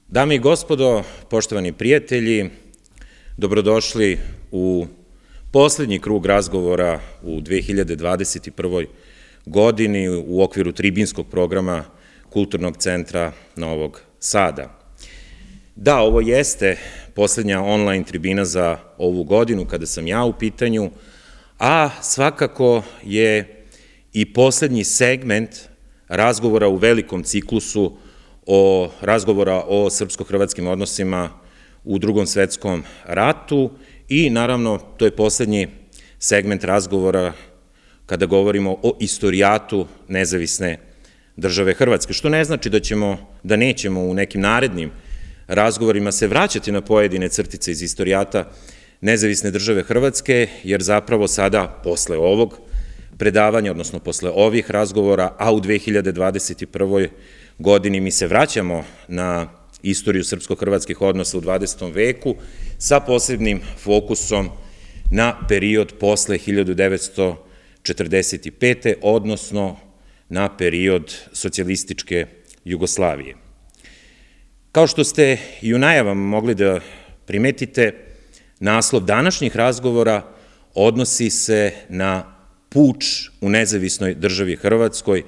Dame i gospodo, poštovani prijatelji, dobrodošli u poslednji krug razgovora u 2021. godini u okviru tribinskog programa Kulturnog centra Novog Sada. Da, ovo jeste poslednja online tribina za ovu godinu kada sam ja u pitanju, a svakako je i poslednji segment razgovora u velikom ciklusu razgovora o srpsko-hrvatskim odnosima u Drugom svetskom ratu i naravno to je poslednji segment razgovora kada govorimo o istorijatu nezavisne države Hrvatske, što ne znači da nećemo u nekim narednim razgovorima se vraćati na pojedine crtice iz istorijata nezavisne države Hrvatske, jer zapravo sada posle ovog predavanja, odnosno posle ovih razgovora, a u 2021. godini mi se vraćamo na istoriju srpsko-hrvatskih odnosa u 20. veku sa posebnim fokusom na period posle 1945. odnosno na period socijalističke Jugoslavije. Kao što ste i u najavama mogli da primetite, naslov današnjih razgovora odnosi se na puč u nezavisnoj državi Hrvatskoj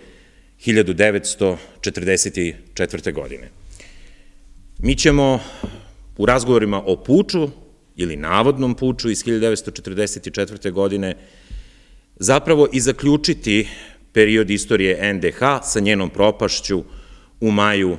1944. godine. Mi ćemo u razgovorima o puču ili navodnom puču iz 1944. godine zapravo i zaključiti period istorije NDH sa njenom propašću u maju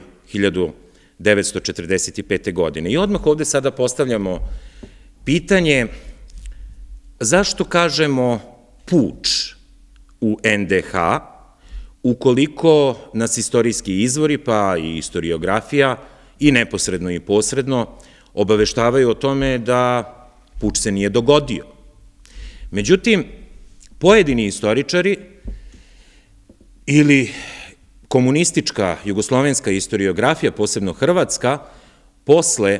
1945. godine. I odmah ovde sada postavljamo pitanje zašto kažemo puč u NDH ukoliko nas istorijski izvori, pa i istoriografija, i neposredno i posredno, obaveštavaju o tome da puč se nije dogodio. Međutim, pojedini istoričari ili komunistička jugoslovenska istoriografija, posebno hrvatska, posle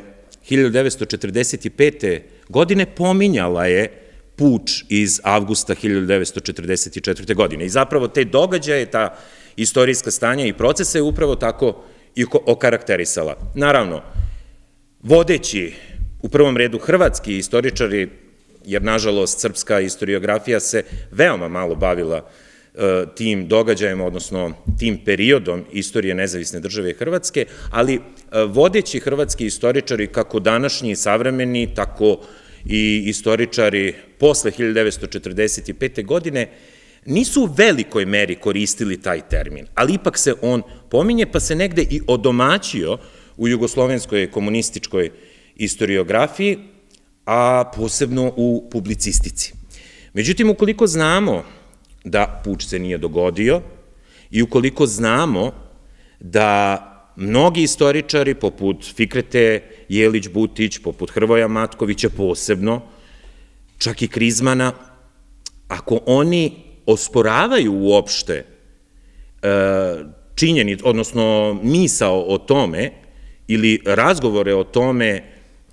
1945. godine pominjala je puč iz avgusta 1944. godine. I zapravo te događaje, ta istorijska stanja i procese je upravo tako i okarakterisala. Naravno, vodeći u prvom redu hrvatski istoričari, jer nažalost srpska istoriografija se veoma malo bavila tim događajem, odnosno tim periodom istorije nezavisne države Hrvatske, ali vodeći hrvatski istoričari, kako današnji savremeni, tako i istoričari posle 1945. godine, nisu u velikoj meri koristili taj termin, ali ipak se on pominje, pa se negde i odomaćio u jugoslovenskoj komunističkoj istoriografiji, a posebno u publicistici. Međutim, ukoliko znamo da puč se nije dogodio i ukoliko znamo da mnogi istoričari, poput Fikrete Jelić-Butić, poput Hrvoja Matkovića posebno, čak i Krizmana, ako oni osporavaju uopšte činjenicu, odnosno misao o tome ili razgovore o tome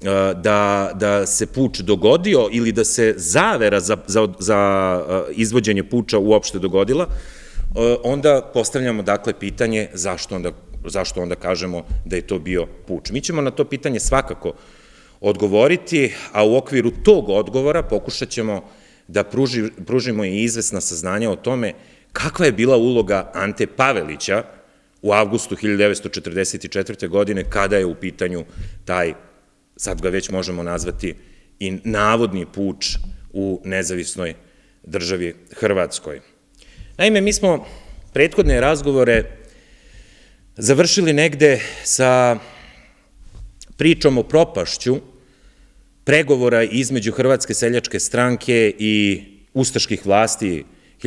da se puč dogodio ili da se zavera za izvođenje puča uopšte dogodila, onda postavljamo dakle pitanje zašto onda kažemo da je to bio puč. Mi ćemo na to pitanje svakako odgovoriti, a u okviru tog odgovora pokušat ćemo da pružimo i izvesna saznanja o tome kakva je bila uloga Ante Pavelića u avgustu 1944. godine kada je u pitanju taj, sad ga već možemo nazvati, i navodni puč u nezavisnoj državi Hrvatskoj. Naime, mi smo prethodne razgovore završili negde sa pričom o propašću pregovora između Hrvatske seljačke stranke i ustaških vlasti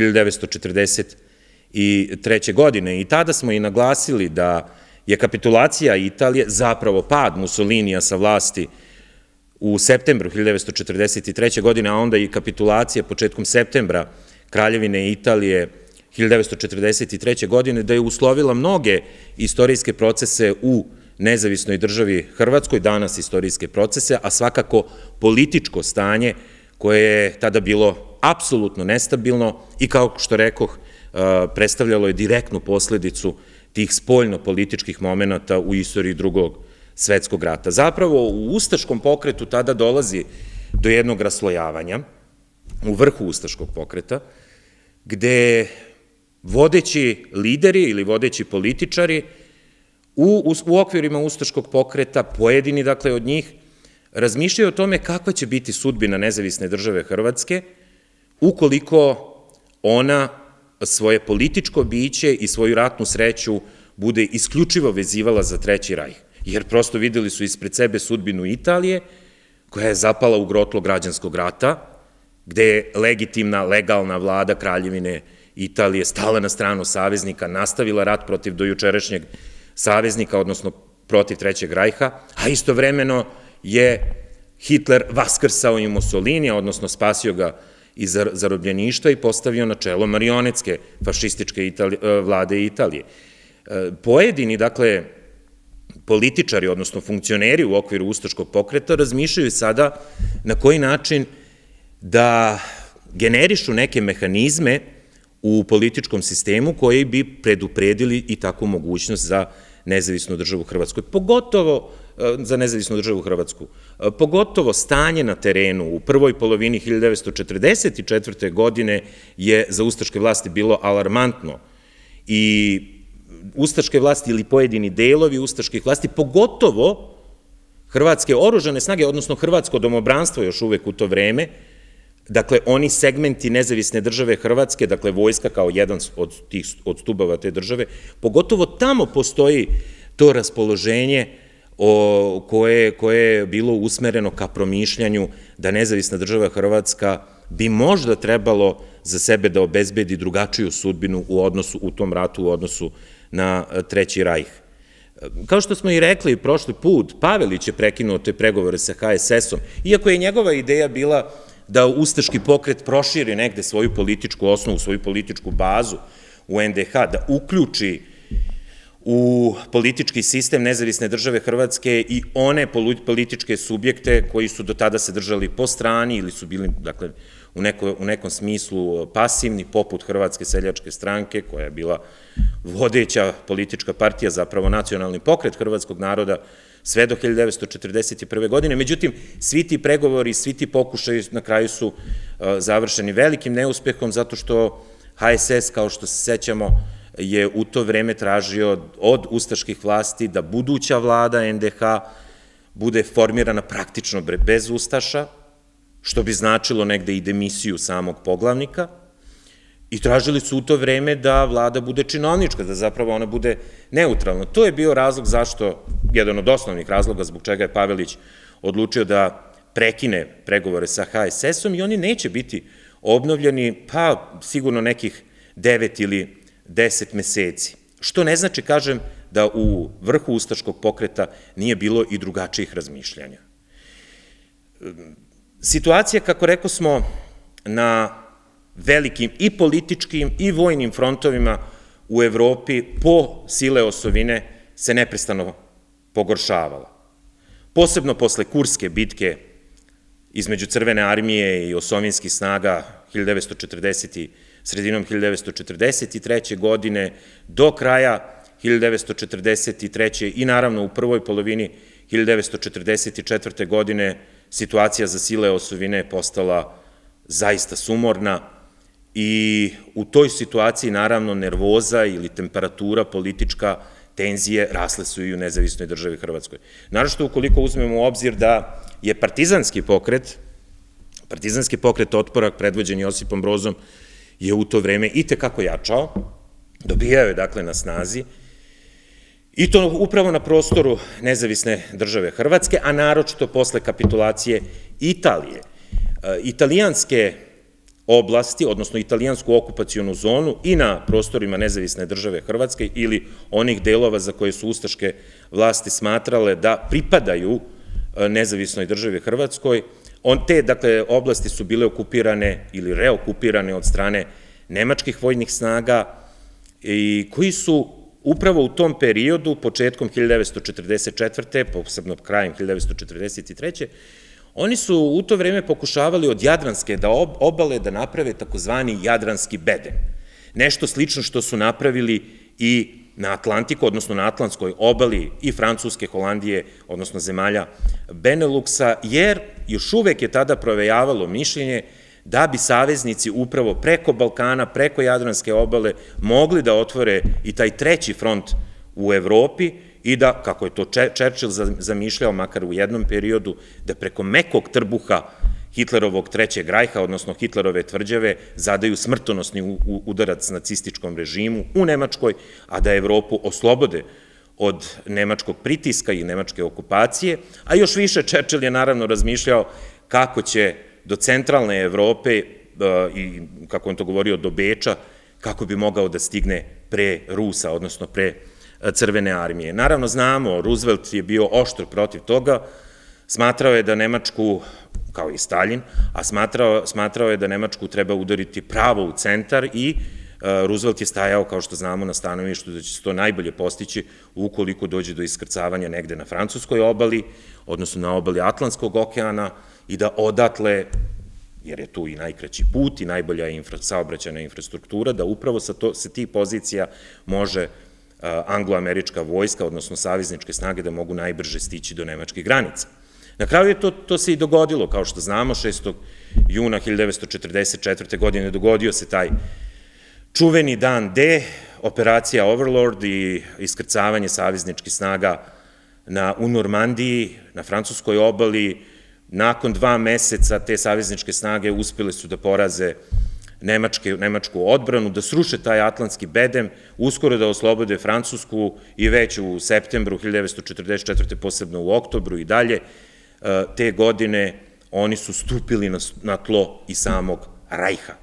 1943. godine i tada smo i naglasili da je kapitulacija Italije, zapravo pad Mussolinija sa vlasti u septembru 1943. godine, a onda i kapitulacija početkom septembra Kraljevine Italije 1943. godine, da je uslovila mnoge istorijske procese u nezavisnoj državi Hrvatskoj, danas istorijske procese, a svakako političko stanje koje je tada bilo apsolutno nestabilno i, kao što rekoh, predstavljalo je direktnu posledicu tih spoljno-političkih momenta u istoriji Drugog svetskog rata. Zapravo u ustaškom pokretu tada dolazi do jednog raslojavanja, u vrhu ustaškog pokreta, gde vodeći lideri ili vodeći političari u okvirima ustaškog pokreta, pojedini, dakle, od njih, razmišljaju o tome kakva će biti sudbina nezavisne države Hrvatske ukoliko ona svoje političko biće i svoju ratnu sreću bude isključivo vezivala za Treći rajh. Jer prosto videli su ispred sebe sudbinu Italije, koja je zapala u grotlo građanskog rata, gde je legitimna, legalna vlada Kraljevine Italije stala na stranu saveznika, nastavila rat protiv dojučerašnjeg saveznika, odnosno protiv Trećeg rajha, a istovremeno je Hitler vaskrsao i Mussolinija, odnosno spasio ga iz zarobljeništva i postavio na čelo marionetske fašističke vlade Italije. Pojedini, dakle, političari, odnosno funkcioneri u okviru ustaškog pokreta razmišljaju sada na koji način da generišu neke mehanizme u političkom sistemu koji bi predupredili i takvu mogućnost za nezavisnu državu Hrvatsku. Pogotovo stanje na terenu u prvoj polovini 1944. godine je za ustaške vlasti bilo alarmantno i ustaške vlasti ili pojedini delovi ustaških vlasti, pogotovo hrvatske oružane snage, odnosno hrvatsko domobranstvo još uvek u to vreme, dakle, oni segmenti nezavisne države Hrvatske, dakle, vojska kao jedan od stubova te države, pogotovo tamo postoji to raspoloženje koje je bilo usmereno ka promišljanju da nezavisna država Hrvatska bi možda trebalo za sebe da obezbedi drugačiju sudbinu u tom ratu u odnosu na Treći rajh. Kao što smo i rekli prošli put, Pavelić je prekinuo te pregovore sa HSS-om, iako je njegova ideja bila da ustaški pokret proširi negde svoju političku osnovu, svoju političku bazu u NDH, da uključi u politički sistem nezavisne države Hrvatske i one političke subjekte koji su do tada se držali po strani ili su bili, dakle, u nekom smislu pasivni, poput Hrvatske seljačke stranke, koja je bila vodeća politička partija, zapravo nacionalni pokret hrvatskog naroda, sve do 1941. godine. Međutim, svi ti pregovori, svi ti pokušaji na kraju su završeni velikim neuspehom, zato što HSS, kao što se sećamo, je u to vreme tražio od ustaških vlasti da buduća vlada NDH bude formirana praktično bez ustaša, što bi značilo negde i demisiju samog poglavnika, i tražili su u to vreme da vlada bude činovnička, da zapravo ona bude neutralna. To je bio razlog zašto, jedan od osnovnih razloga zbog čega je Pavelić odlučio da prekine pregovore sa HSS-om i oni neće biti obnovljeni, pa sigurno nekih 9 ili 10 meseci. Što ne znači, kažem, da u vrhu ustaškog pokreta nije bilo i drugačijih razmišljanja. Situacija, kako rekao smo, na velikim i političkim i vojnim frontovima u Evropi po sile osovine se neprestano pogoršavala. Posebno posle Kurske bitke između Crvene armije i osovinskih snaga sredinom 1943. godine do kraja 1943. i naravno u prvoj polovini 1944. godine situacija za sile osovine je postala zaista sumorna i u toj situaciji naravno nervoza ili temperatura politička, tenzije rasle su i u nezavisnoj državi Hrvatskoj. Naravno, ukoliko uzmemo u obzir da je partizanski pokret otpora predvođen Josipom Brozom je u to vreme itekako jačao, dobijao je dakle na snazi i to upravo na prostoru nezavisne države Hrvatske, a naročito posle kapitulacije Italije. Italijanske oblasti, odnosno italijansku okupacionu zonu i na prostorima nezavisne države Hrvatske ili onih delova za koje su ustaške vlasti smatrale da pripadaju nezavisnoj državi Hrvatskoj, te, dakle, oblasti su bile okupirane ili reokupirane od strane nemačkih vojnih snaga i koji su upravo u tom periodu, početkom 1944. posebno krajem 1943. Oni su u to vreme pokušavali od Jadranske obale da naprave takozvani Jadranski beden. Nešto slično što su napravili i na Atlantiku, odnosno na Atlantskoj obali i Francuske, Holandije, odnosno zemalja Beneluksa, jer još uvek je tada provejavalo mišljenje da bi saveznici upravo preko Balkana, preko Jadranske obale mogli da otvore i taj treći front u Evropi i da, kako je to Churchill zamišljao, makar u jednom periodu, da preko mekog trbuha Hitlerovog Trećeg rajha, odnosno Hitlerove tvrđave, zadaju smrtonosni udarac nacističkom režimu u Nemačkoj, a da Evropu oslobode od nemačkog pritiska i nemačke okupacije, a još više Churchill je naravno razmišljao kako će do centralne Evrope i, kako on to govorio, do Beča, kako bi mogao da stigne pre Rusa, odnosno pre Crvene armije. Naravno, znamo, Roosevelt je bio oštro protiv toga, smatrao je da Nemačku, kao i Stalin, a smatrao je da Nemačku treba udariti pravo u centar i Roosevelt je stajao, kao što znamo, na stanovištu da će se to najbolje postići ukoliko dođe do iskrcavanja negde na francuskoj obali, odnosno na obali Atlantskog okeana i da odatle, jer je tu i najkraći put i najbolja saobraćajna infrastruktura, da upravo sa tih pozicija može anglo-američka vojska, odnosno savezničke snage, da mogu najbrže stići do nemačkih granica. Na kraju je to se i dogodilo, kao što znamo, 6. juna 1944. godine dogodio se taj čuveni dan D, operacija Overlord i iskrcavanje savezničkih snaga u Normandiji, na francuskoj obali. Nakon 2 meseca te savezničke snage uspjele su da poraze nemačku odbranu, da sruše taj atlantski bedem, uskoro da oslobode Francusku i već u septembru 1944. posebno u oktobru i dalje te godine oni su stupili na tlo i samog Rajha.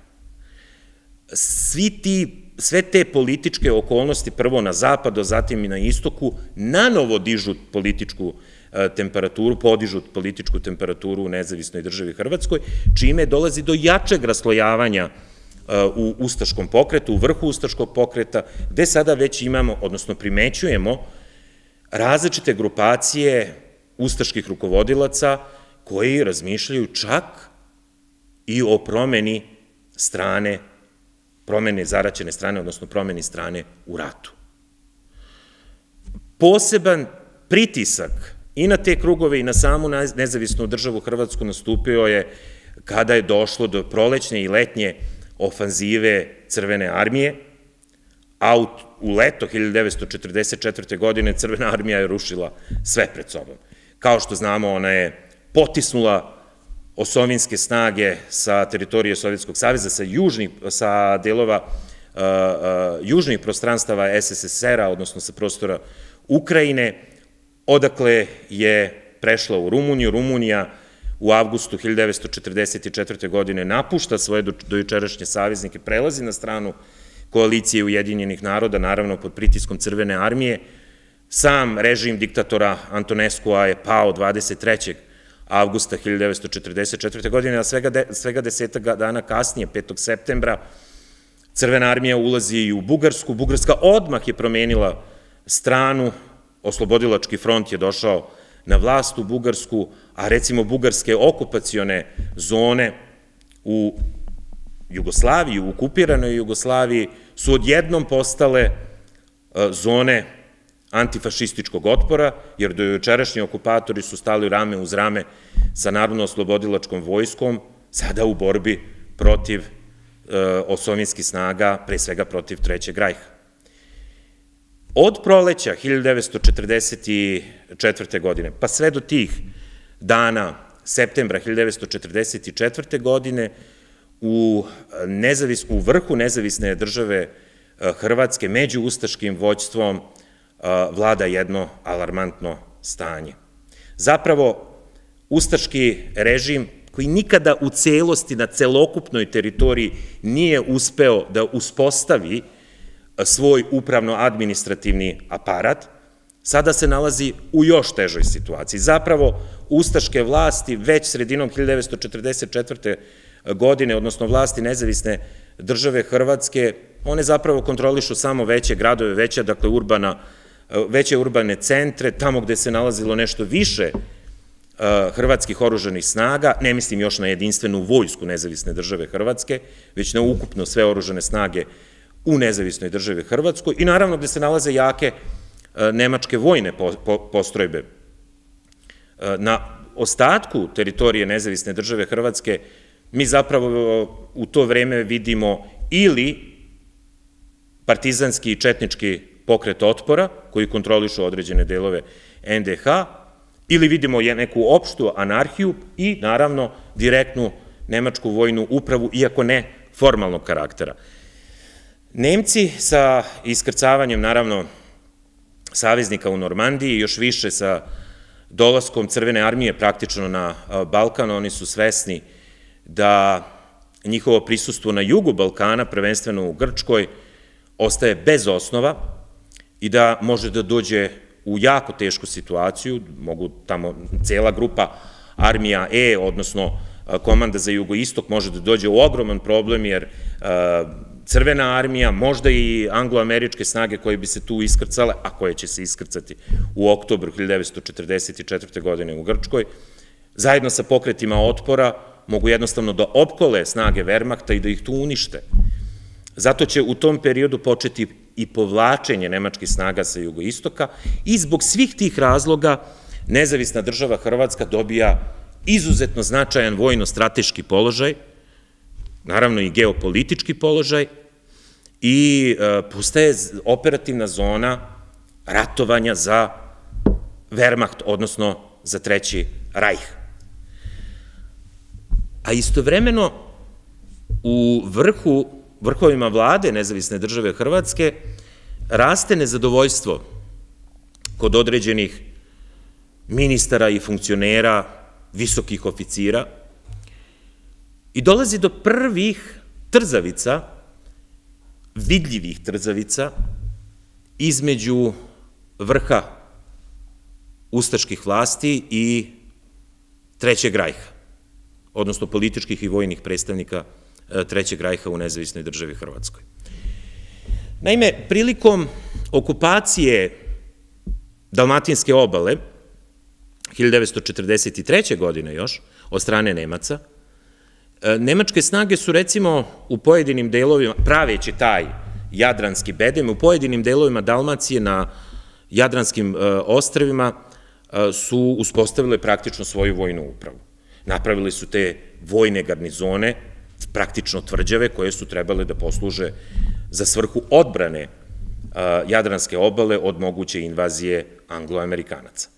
Sve te političke okolnosti, prvo na zapadu, zatim i na istoku, nanovo dižu političku temperaturu, podižu političku temperaturu u nezavisnoj državi Hrvatskoj, čime dolazi do jačeg raslojavanja u ustaškom pokretu, u vrhu ustaškog pokreta, gde sada već imamo, odnosno primećujemo, različite grupacije ustaških rukovodilaca koji razmišljaju čak i o promeni strane, promeni zaraćene strane, odnosno promeni strane u ratu. Poseban pritisak i na te krugove i na samu nezavisnu državu Hrvatsku nastupio je kada je došlo do prolećne i letnje ofanzive Crvene armije, a u leto 1944. godine Crvena armija je rušila sve pred sobom. Kao što znamo, ona je potisnula osovinske snage sa teritorije Sovjetskog saveza, sa delova južnih prostranstava SSSR-a, odnosno sa prostora Ukrajine, odakle je prešla u Rumuniju. Rumunija u avgustu 1944. godine napušta svoje dojučerašnje saveznike, prelazi na stranu koalicije Ujedinjenih naroda, naravno pod pritiskom Crvene armije. Sam režim diktatora Antoneskua je pao 23. avgusta 1944. godine, a svega 10 dana kasnije, 5. septembra, Crvena armija ulazi i u Bugarsku. Bugarska odmah je promenila stranu, oslobodilački front je došao na vlast u Bugarsku, a recimo bugarske okupacione zone u Jugoslaviji, u okupiranoj Jugoslaviji, su odjednom postale zone antifašističkog otpora, jer dojučerašnji okupatori su stali rame uz rame sa narodno-oslobodilačkom vojskom, sada u borbi protiv osovinskih snaga, pre svega protiv Trećeg rajha. Od proleća 1944. godine, pa sve do tih dana septembra 1944. godine, u vrhu nezavisne države Hrvatske, među ustaškim vođstvom, vlada jedno alarmantno stanje. Zapravo, ustaški režim, koji nikada u celosti na celokupnoj teritoriji nije uspeo da uspostavi svoj upravno-administrativni aparat, sada se nalazi u još težoj situaciji. Zapravo, ustaške vlasti već sredinom 1944. godine, odnosno vlasti nezavisne države Hrvatske, one zapravo kontrolišu samo veće gradove, veće urbane centre, tamo gde se nalazilo nešto više hrvatskih oružanih snaga, ne mislim još na jedinstvenu vojsku nezavisne države Hrvatske, već na ukupno sve oružane snage u nezavisnoj državi Hrvatskoj i naravno gde se nalaze jake nemačke vojne postrojbe. Na ostatku teritorije nezavisne države Hrvatske mi zapravo u to vreme vidimo ili partizanski i četnički pokret otpora koji kontrolišu određene delove NDH, ili vidimo neku opštu anarhiju i naravno direktnu nemačku vojnu upravu, iako ne formalnog karaktera. Nemci sa iskrcavanjem, naravno, saveznika u Normandiji, još više sa dolaskom Crvene armije praktično na Balkan, oni su svesni da njihovo prisustvo na jugu Balkana, prvenstveno u Grčkoj, ostaje bez osnova i da može da dođe u jako tešku situaciju, mogu tamo cela grupa armija E, odnosno komanda za jugoistok, može da dođe u ogroman problem, jer Crvena armija, možda i anglo-američke snage koje bi se tu iskrcale, a koje će se iskrcati u oktobru 1944. godine u Grčkoj, zajedno sa pokretima otpora mogu jednostavno da opkole snage Wehrmachta i da ih tu unište. Zato će u tom periodu početi i povlačenje nemačkih snaga sa jugoistoka i zbog svih tih razloga nezavisna država Hrvatska dobija izuzetno značajan vojno-strateški položaj, naravno i geopolitički položaj, i postaje operativna zona ratovanja za Wehrmacht, odnosno za Treći rajh. A istovremeno u vrhovima vlade nezavisne države Hrvatske raste nezadovoljstvo kod određenih ministara i funkcionera, visokih oficira, i dolazi do prvih trzavica, vidljivih trzavica, između vrha ustaških vlasti i Trećeg rajha, odnosno političkih i vojnih predstavnika Trećeg rajha u nezavisnoj državi Hrvatskoj. Naime, prilikom okupacije Dalmatinske obale, 1943. godine još, od strane Nemaca, nemačke snage su recimo u pojedinim delovima, praveći taj jadranski bedem, u pojedinim delovima Dalmacije na Jadranskim ostrvima su uspostavile praktično svoju vojnu upravu. Napravili su te vojne garnizone, praktično tvrđave, koje su trebale da posluže za svrhu odbrane Jadranske obale od moguće invazije Anglo-Amerikanaca.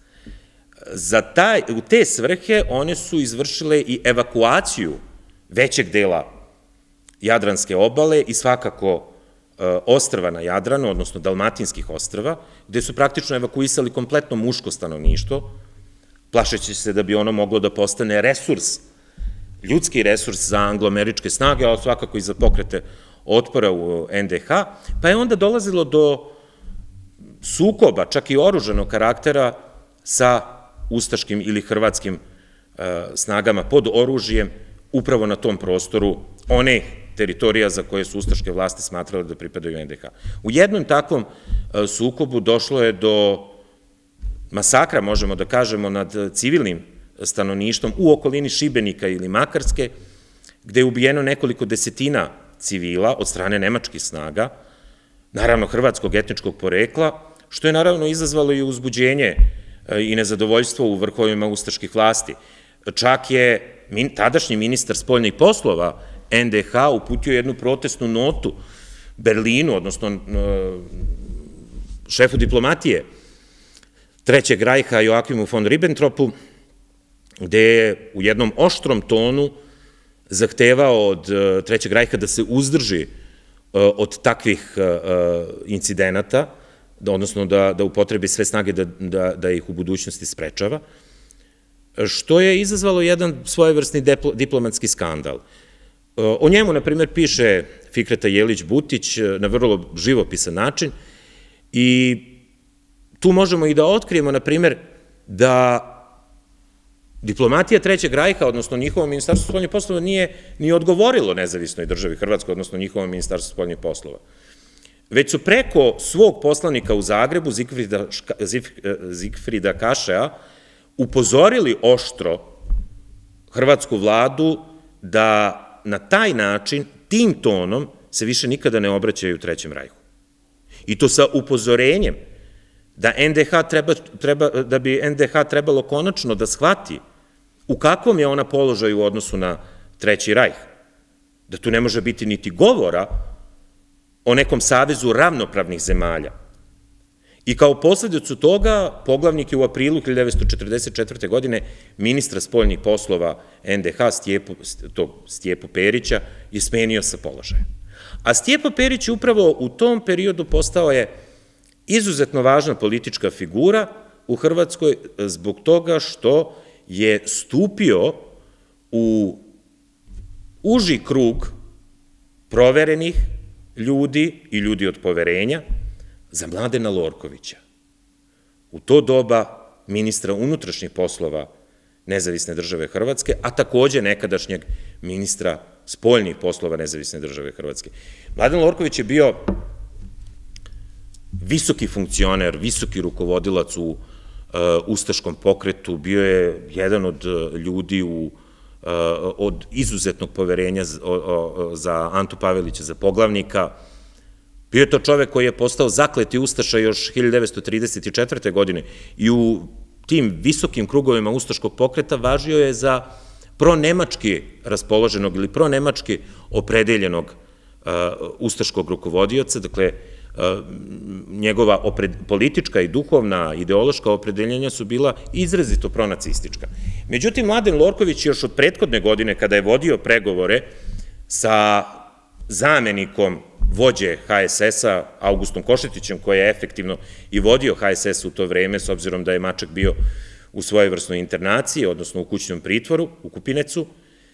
U te svrhe one su izvršile i evakuaciju većeg dela Jadranske obale i svakako ostrva na Jadranu, odnosno Dalmatinskih ostrva, gde su praktično evakuisali kompletno muško stanovništvo, plašeći se da bi ono moglo da postane resurs, ljudski resurs za anglo-američke snage, ali svakako i za pokrete otpora u NDH, pa je onda dolazilo do sukoba, čak i oružanog karaktera, sa ustaškim ili hrvatskim snagama pod oružjem, upravo na tom prostoru one teritorija za koje su ustaške vlasti smatrale da pripadaju NDH. U jednom takvom sukobu došlo je do masakra, možemo da kažemo, nad civilnim stanovništvom u okolini Šibenika ili Makarske, gde je ubijeno nekoliko desetina civila od strane nemačkih snaga, naravno hrvatskog etničkog porekla, što je naravno izazvalo i uzbuđenje i nezadovoljstvo u vrhovima ustaških vlasti. Čak je tadašnji ministar spoljnih poslova NDH uputio jednu protestnu notu Berlinu, odnosno šefu diplomatije Trećeg rajha Joakimu von Ribbentropu, gde je u jednom oštrom tonu zahtevao od Trećeg rajha da se uzdrži od takvih incidenata, odnosno da upotrebi sve snage da ih u budućnosti sprečava, što je izazvalo jedan svojevrsni diplomatski skandal. O njemu, na primjer, piše Fikreta Jelić-Butić na vrlo živopisan način i tu možemo i da otkrijemo, na primjer, da diplomatija Trećeg rajha, odnosno njihovo ministarstvo spoljnih poslova, nije ni odgovorilo nezavisnoj državi Hrvatskoj, odnosno njihovo ministarstvo spoljnih poslova. Već su preko svog poslanika u Zagrebu, Zigfrida Kašea, upozorili oštro hrvatsku vladu da na taj način, tim tonom, se više nikada ne obraćaju Trećem rajhu. I to sa upozorenjem da bi NDH trebalo konačno da shvati u kakvom je ona položaju u odnosu na Treći rajh. Da tu ne može biti niti govora o nekom savezu ravnopravnih zemalja. I kao posledicu toga, poglavnik je u aprilu 1944. godine ministra spoljnih poslova NDH, Stjepu Perića, je smenio sa položaja. A Stjepa Perić upravo u tom periodu postao je izuzetno važna politička figura u Hrvatskoj zbog toga što je stupio u uži krug proverenih ljudi i ljudi od poverenja za Mladena Lorkovića. U to doba ministra unutrašnjih poslova Nezavisne države Hrvatske, a takođe nekadašnjeg ministra spoljnih poslova Nezavisne države Hrvatske. Mladen Lorković je bio visoki funkcioner, visoki rukovodilac u ustaškom pokretu, bio je jedan od ljudi od izuzetnog poverenja za Antu Pavelića, za poglavnika. Bio je to čovek koji je postao zakleti ustaša još 1934. godine i u tim visokim krugovima ustaškog pokreta važio je za pronemački raspoloženog ili pronemački opredeljenog ustaškog rukovodioca, dakle, njegova politička i duhovna ideološka opredeljenja su bila izrazito pronacistička. Međutim, Mladen Lorković još od prethodne godine, kada je vodio pregovore sa zamenikom vođe HSS-a, Augustom Košetićem, koji je efektivno i vodio HSS u to vreme, s obzirom da je Maček bio u svojevrsnoj internaciji, odnosno u kućnom pritvoru, u Kupinecu,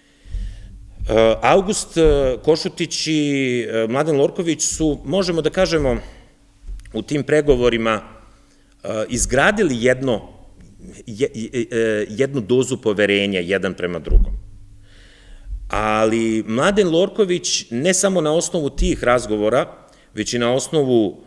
August Košutić i Mladen Lorković su, možemo da kažemo, u tim pregovorima izgradili jednu dozu poverenja jedan prema drugom. Ali Mladen Lorković ne samo na osnovu tih razgovora, već i na osnovu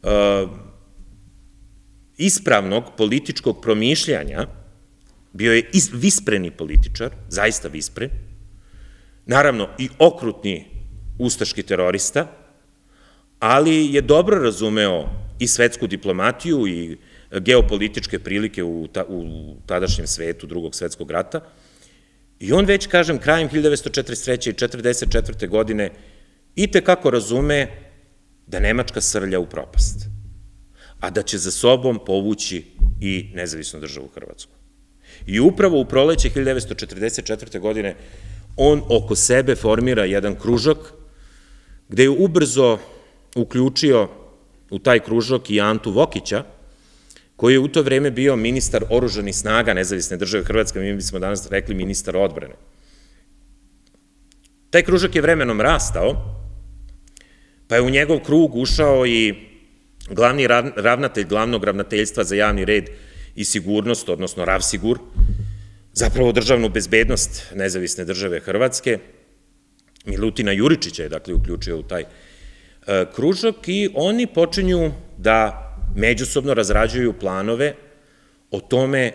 ispravnog političkog promišljanja, bio je vispreni političar, zaista vispren, naravno i okrutni ustaški terorista, ali je dobro razumeo i svetsku diplomatiju i geopolitičke prilike u tadašnjem svetu Drugog svetskog rata. I on već, kažem, krajem 1943. i 1944. godine itekako razume da Nemačka srlja u propast, a da će za sobom povući i nezavisnu državu Hrvatsku. I upravo u proleće 1944. godine on oko sebe formira jedan kružok gde je ubrzo uključio u taj kružok i Antu Vokića, koji je u to vreme bio ministar oružanih snaga Nezavisne države Hrvatske, mi bismo danas rekli ministar odbrane. Taj kružok je vremenom rastao, pa je u njegov krug ušao i glavni ravnatelj glavnog ravnateljstva za javni red i sigurnost, odnosno Ravsigur, zapravo državnu bezbednost Nezavisne države Hrvatske. Milutina Juričića je, dakle, uključio u taj kružok i oni počinju da međusobno razrađuju planove o tome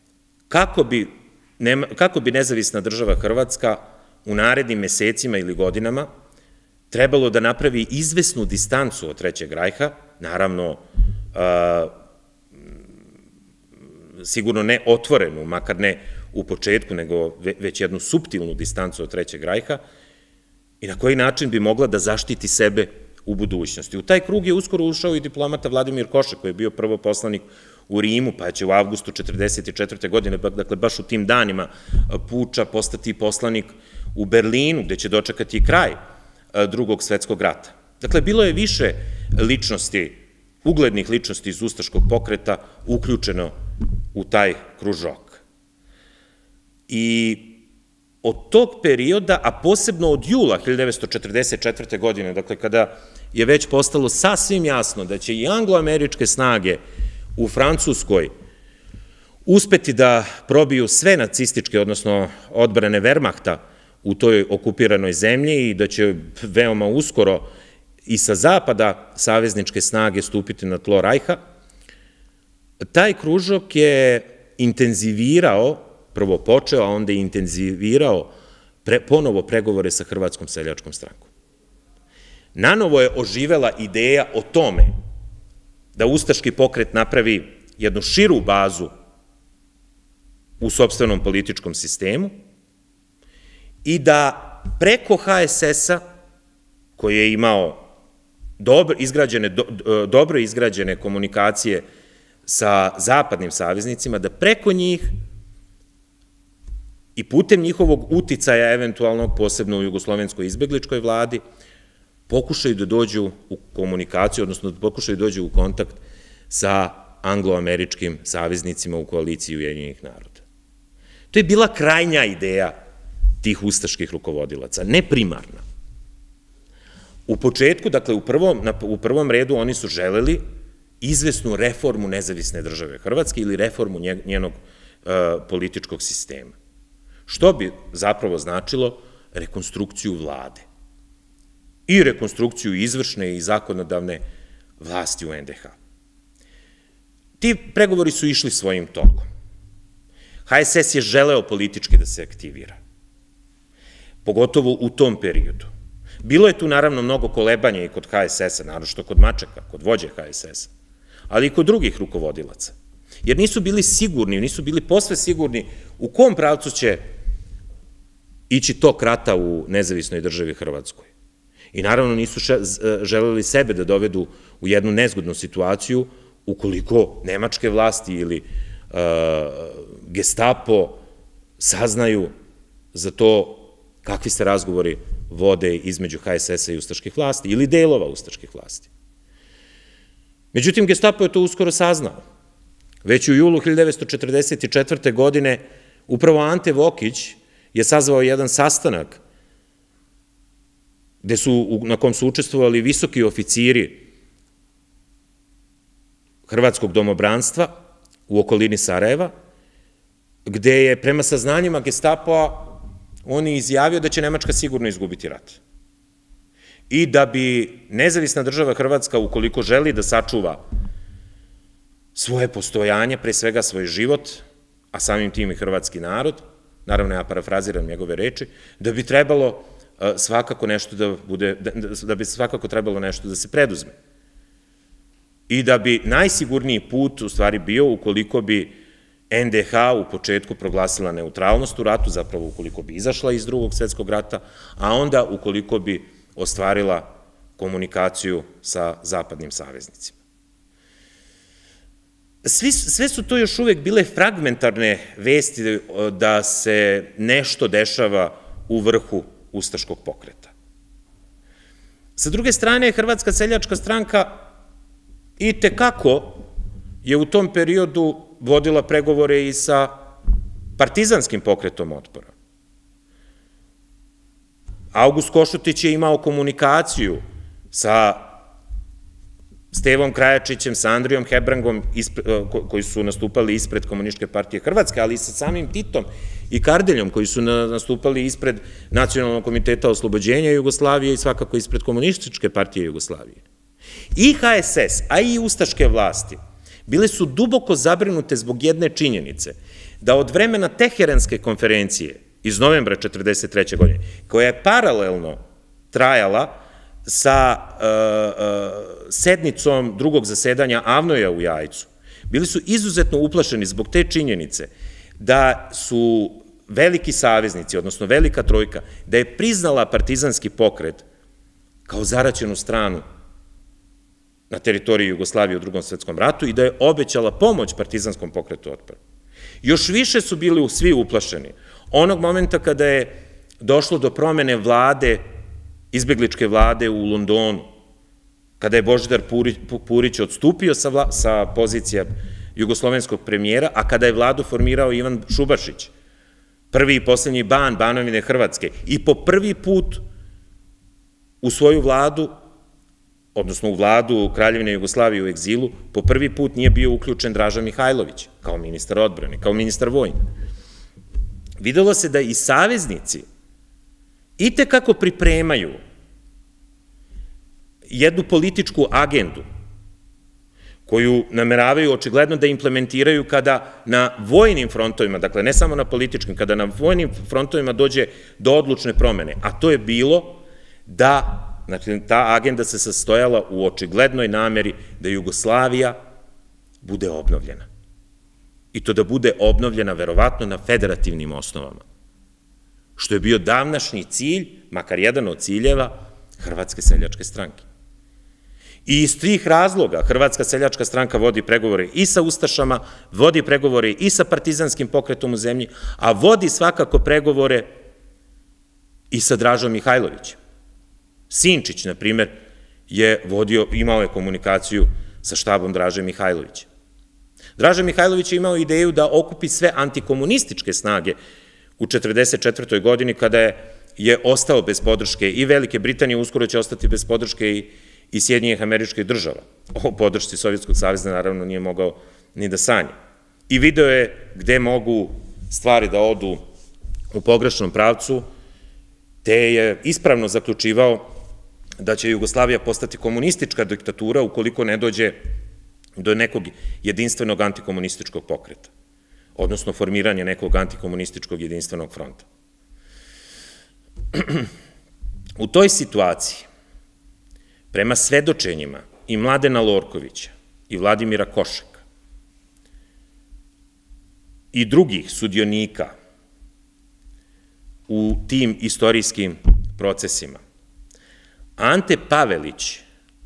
kako bi Nezavisna država Hrvatska u narednim mesecima ili godinama trebalo da napravi izvesnu distancu od Trećeg rajha, naravno sigurno ne otvorenu, makar ne u početku, nego već jednu suptilnu distancu od Trećeg rajha, i na koji način bi mogla da zaštiti sebe u budućnosti. U taj krug je uskoro ušao i diplomata Vladimir Košek, koji je bio prvo poslanik u Rimu, pa će u avgustu 1944. godine, dakle baš u tim danima puča, postati poslanik u Berlinu, gde će dočekati kraj Drugog svetskog rata. Dakle, bilo je više ličnosti, uglednih ličnosti iz ustaškog pokreta uključeno u taj kružok. I od tog perioda, a posebno od jula 1944. godine, dakle kada je već postalo sasvim jasno da će i anglo-američke snage u Francuskoj uspeti da probiju sve nacističke, odnosno odbrane Wehrmachta u toj okupiranoj zemlji i da će veoma uskoro i sa zapada savezničke snage stupiti na tlo Rajha, taj kružok je intenzivirao, prvo počeo, a onda je intenzivirao ponovo pregovore sa Hrvatskom seljačkom strankom. nanovo je oživela ideja o tome da ustaški pokret napravi jednu širu bazu u sopstvenom političkom sistemu i da preko HSS-a, koji je imao dobro izgrađene komunikacije sa zapadnim saveznicima, da preko njih i putem njihovog uticaja, eventualno posebno u jugoslovenskoj izbegličkoj vladi, pokušaju da dođu u komunikaciju, odnosno da pokušaju da dođu u kontakt sa anglo-američkim saveznicima u koaliciji Ujedinjenih naroda. To je bila krajnja ideja tih ustaških rukovodilaca, ne primarna. U početku, dakle u prvom redu, oni su želeli izvesnu reformu nezavisne države Hrvatske ili reformu njenog političkog sistema, što bi zapravo značilo rekonstrukciju vlade i rekonstrukciju izvršne i zakonodavne vlasti u NDH. Ti pregovori su išli svojim tokom. HSS je želeo politički da se aktivira, pogotovo u tom periodu. Bilo je tu naravno mnogo kolebanja i kod HSS-a, naročito kod Mačeka, kod vođe HSS-a, ali i kod drugih rukovodilaca, jer nisu bili sigurni, nisu bili posve sigurni u kom pravcu će ići tok rata u nezavisnoj državi Hrvatskoj. I naravno nisu želeli sebe da dovedu u jednu nezgodnu situaciju ukoliko nemačke vlasti ili Gestapo saznaju za to kakvi se razgovori vode između HSS-a i ustaških vlasti ili delova ustaških vlasti. Međutim, Gestapo je to uskoro saznao. Već u julu 1944. godine upravo Ante Vokić je sazvao jedan sastanak na kom su učestvovali visoki oficiri hrvatskog domobranstva u okolini Sarajeva, gde je prema saznanjima Gestapoa on je izjavio da će Nemačka sigurno izgubiti rat i da bi nezavisna država Hrvatska, ukoliko želi da sačuva svoje postojanje, pre svega svoj život, a samim tim i hrvatski narod, naravno ja parafraziram njegove reči, da bi trebalo svakako nešto da se preduzme. I da bi najsigurniji put u stvari bio ukoliko bi NDH u početku proglasila neutralnost u ratu, zapravo ukoliko bi izašla iz Drugog svetskog rata, a onda ukoliko bi ostvarila komunikaciju sa zapadnim saveznicima. Sve su to još uvek bile fragmentarne vesti da se nešto dešava u vrhu ustaškog pokreta. Sa druge strane, Hrvatska seljačka stranka i tekako je u tom periodu vodila pregovore i sa partizanskim pokretom otpora. August Košutić je imao komunikaciju sa Stevom Krajačićem, sa Andrijom Hebrangom, koji su nastupali ispred Komunističke partije Hrvatske, ali i sa samim Titom i Kardeljom, koji su nastupali ispred Nacionalnog komiteta oslobođenja Jugoslavije i svakako ispred Komunističke partije Jugoslavije. I HSS, a i ustaške vlasti bile su duboko zabrinute zbog jedne činjenice, da od vremena Teheranske konferencije iz novembra 1943. godine, koja je paralelno trajala sa sednicom drugog zasedanja Avnoja u Jajcu, bili su izuzetno uplašeni zbog te činjenice da su veliki saveznici, odnosno velika trojka, da je priznala partizanski pokret kao zaraćenu stranu na teritoriji Jugoslavije u Drugom svetskom ratu i da je obećala pomoć partizanskom pokretu otpora. Još više su bili svi uplašeni. Onog momenta kada je došlo do promene vlade, izbegličke vlade u Londonu, kada je Božidar Purić odstupio sa pozicija jugoslovenskog premijera, a kada je vladu formirao Ivan Šubašić, prvi i poslednji ban Banovine Hrvatske, i po prvi put u svoju vladu, odnosno u vladu Kraljevine Jugoslavije u egzilu, po prvi put nije bio uključen Draža Mihajlović kao ministar odbrane, kao ministar vojne. Videlo se da i saveznici itekako pripremaju jednu političku agendu koju nameravaju očigledno da implementiraju kada na vojnim frontovima, dakle ne samo na političkim, kada na vojnim frontovima dođe do odlučne promene, a to je bilo da znači ta agenda se sastojala u očiglednoj nameri da Jugoslavija bude obnovljena. I to da bude obnovljena verovatno na federativnim osnovama, što je bio davnašnji cilj, makar jedan od ciljeva, Hrvatske seljačke stranke. I iz tih razloga Hrvatska seljačka stranka vodi pregovore i sa Ustašama, vodi pregovore i sa partizanskim pokretom u zemlji, a vodi svakako pregovore i sa Dražom Mihajlovićem. Sinčić, na primer, imao je komunikaciju sa štabom Draže Mihajlovića. Draža Mihajlović je imao ideju da okupi sve antikomunističke snage u 1944. godini, kada je ostao bez podrške i Velike Britanije, uskoro će ostati bez podrške i Sjedinjenih Američkih Država. O podršci Sovjetskog saveza naravno nije mogao ni da sanja. I video je gde mogu stvari da odu u pogrešnom pravcu, te je ispravno zaključivao da će Jugoslavija postati komunistička diktatura ukoliko ne dođe do nekog jedinstvenog antikomunističkog pokreta, odnosno formiranje nekog antikomunističkog jedinstvenog fronta. U toj situaciji, prema svedočenjima i Mladena Lorkovića i Vladimira Košeka i drugih sudionika u tim istorijskim procesima, Ante Pavelić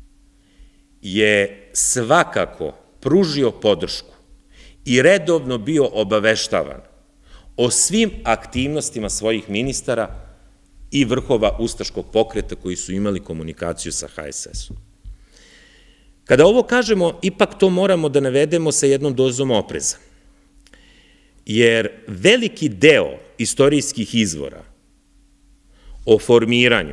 je svakako pružio podršku i redovno bio obaveštavan o svim aktivnostima svojih ministara i vrhova ustaškog pokreta koji su imali komunikaciju sa HSS-om. Kada ovo kažemo, ipak to moramo da navedemo sa jednom dozom opreza, jer veliki deo istorijskih izvora o formiranju,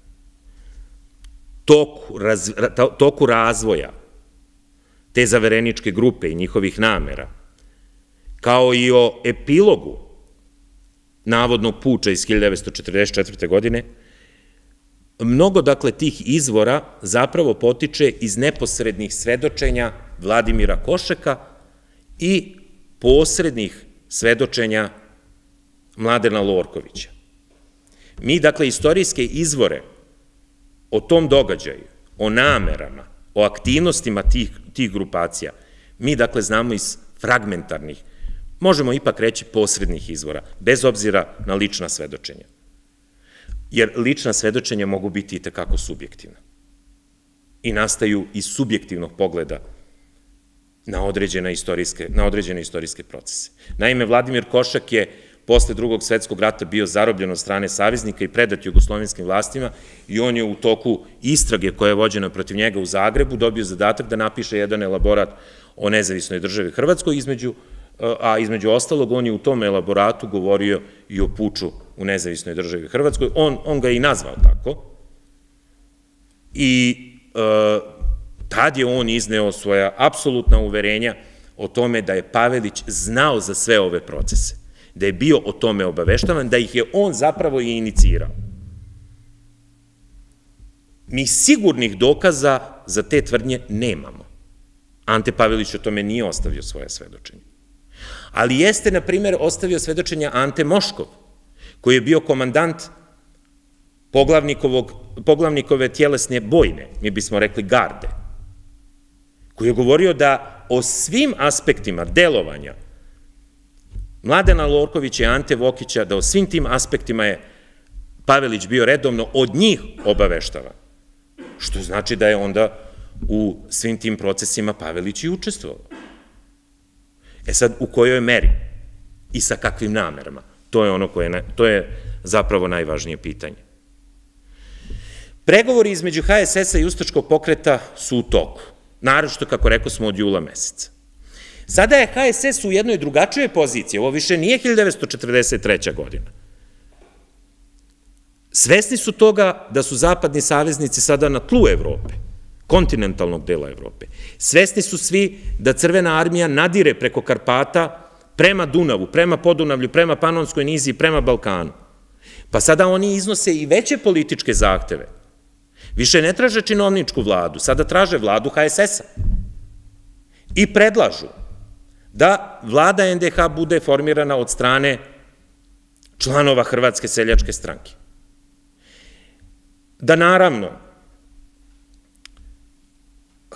toku razvoja te zavereničke grupe i njihovih namera, kao i o epilogu navodnog puča iz 1944. godine, mnogo, dakle, tih izvora zapravo potiče iz neposrednih svedočenja Vladimira Košeka i posrednih svedočenja Mladena Lorkovića. Mi, dakle, istorijske izvore o tom događaju, o namerama, o aktivnostima tih grupacija, mi, dakle, znamo iz fragmentarnih, možemo ipak reći posrednih izvora, bez obzira na lična svedočenja. Jer lična svedočenja mogu biti i tekako subjektivna i nastaju iz subjektivnog pogleda na određene istorijske procese. Naime, Vladimir Košak je posle Drugog svetskog rata bio zarobljen od strane saveznika i predat jugoslovenskim vlastima i on je u toku istrage koja je vođena protiv njega u Zagrebu dobio zadatak da napiše jedan elaborat o nezavisnoj državi Hrvatskoj, a između ostalog on je u tom elaboratu govorio i o puču u nezavisnoj državi Hrvatskoj. On ga je i nazvao tako i tad je on izneo svoja apsolutna uverenja o tome da je Pavelić znao za sve ove procese, da je bio o tome obaveštavan, da ih je on zapravo i inicirao. Mi sigurnih dokaza za te tvrdnje nemamo. Ante Pavelić o tome nije ostavio svoje svedočenje. Ali jeste, na primjer, ostavio svedočenja Ante Moškov, koji je bio komandant poglavnikove tjelesne bojne, mi bismo rekli garde, koji je govorio da o svim aspektima delovanja Mladena Lorkovića i Ante Vokića, da o svim tim aspektima je Pavelić bio redovno od njih obaveštavan, što znači da je onda u svim tim procesima Pavelić i učestvovao. E sad, u kojoj meri i sa kakvim namerama, to je zapravo najvažnije pitanje. Pregovori između HSS-a i ustaškog pokreta su u toku, naročito, kako rekao smo, od jula meseca. Sada je HSS u jednoj drugačijoj poziciji, ovo više nije 1943. godina. Svesni su toga da su zapadni saveznici sada na tlu Evrope, kontinentalnog dela Evrope. Svesni su svi da Crvena armija nadire preko Karpata prema Dunavu, prema Podunavlju, prema Panonskoj nizi, prema Balkanu. Pa sada oni iznose i veće političke zahteve. Više ne traže činovničku vladu, sada traže vladu HSS-a. I predlažu da vlada NDH bude formirana od strane članova Hrvatske seljačke stranke. Da naravno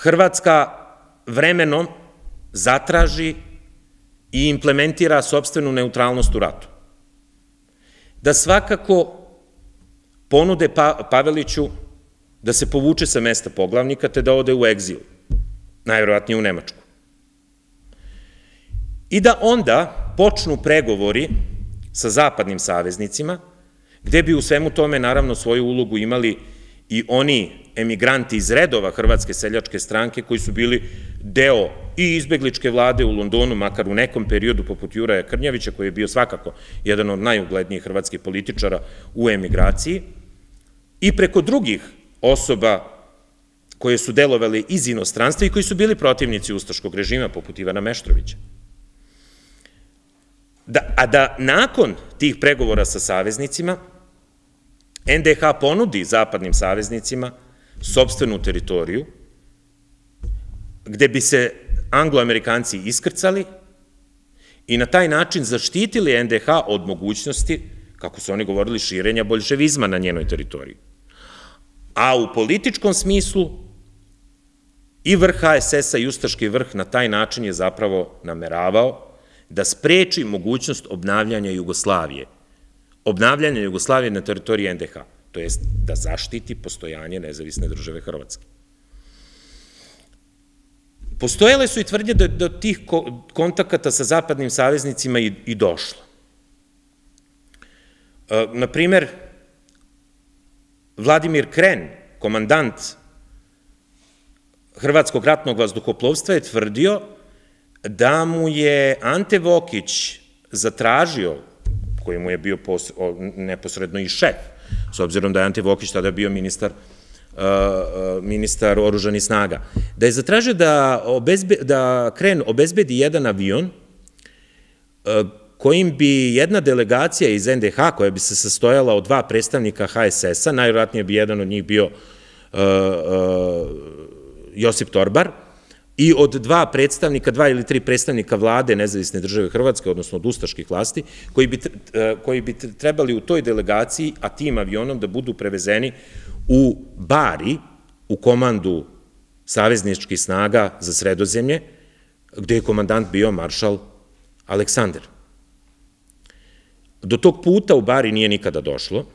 Hrvatska vremenom zatraži i implementira sopstvenu neutralnost u ratu. Da svakako ponude Paveliću da se povuče sa mesta poglavnika te da ode u egzil, najverovatnije u Nemačku. I da onda počnu pregovori sa zapadnim saveznicima, gde bi u svemu tome naravno svoju ulogu imali i oni emigranti iz redova Hrvatske seljačke stranke koji su bili deo i izbegličke vlade u Londonu, makar u nekom periodu poput Juraja Krnjavića, koji je bio svakako jedan od najuglednijih hrvatskih političara u emigraciji, i preko drugih osoba koje su delovali iz inostranstva i koji su bili protivnici ustaškog režima, poput Ivana Meštrovića. A da nakon tih pregovora sa saveznicima NDH ponudi zapadnim saveznicima sopstvenu teritoriju, gde bi se Anglo-Amerikanci iskrcali i na taj način zaštitili NDH od mogućnosti, kako su oni govorili, širenja boljševizma na njenoj teritoriji. A u političkom smislu i vrh HSS-a i ustaški vrh na taj način je zapravo nameravao da spreči mogućnost obnavljanja Jugoslavije. Obnavljanje Jugoslavije na teritoriji NDH, to jest da zaštiti postojanje nezavisne države Hrvatske. Postojale su i tvrdnje da do tih kontakata sa zapadnim saveznicima i došlo. Naprimer, Vladimir Kren, komandant Hrvatskog ratnog vazduhoplovstva, je tvrdio da mu je Ante Vokić zatražio, koji mu je bio neposredno i šef, s obzirom da je Ante Vokić tada bio ministar oružanih snaga, da je zatražio da Kren obezbedi jedan avion kojim bi jedna delegacija iz NDH, koja bi se sastojala od 2 predstavnika HSS-a, najvjerojatnije bi jedan od njih bio Josip Torbar, i od 2 ili 3 predstavnika vlade nezavisne države Hrvatske, odnosno od ustaških vlasti, koji bi trebali u toj delegaciji, a tim avionom, da budu prevezeni u Bari, u komandu savezničkih snaga za Sredozemlje, gde je komandant bio maršal Aleksandar. Do tog puta u Bari nije nikada došlo,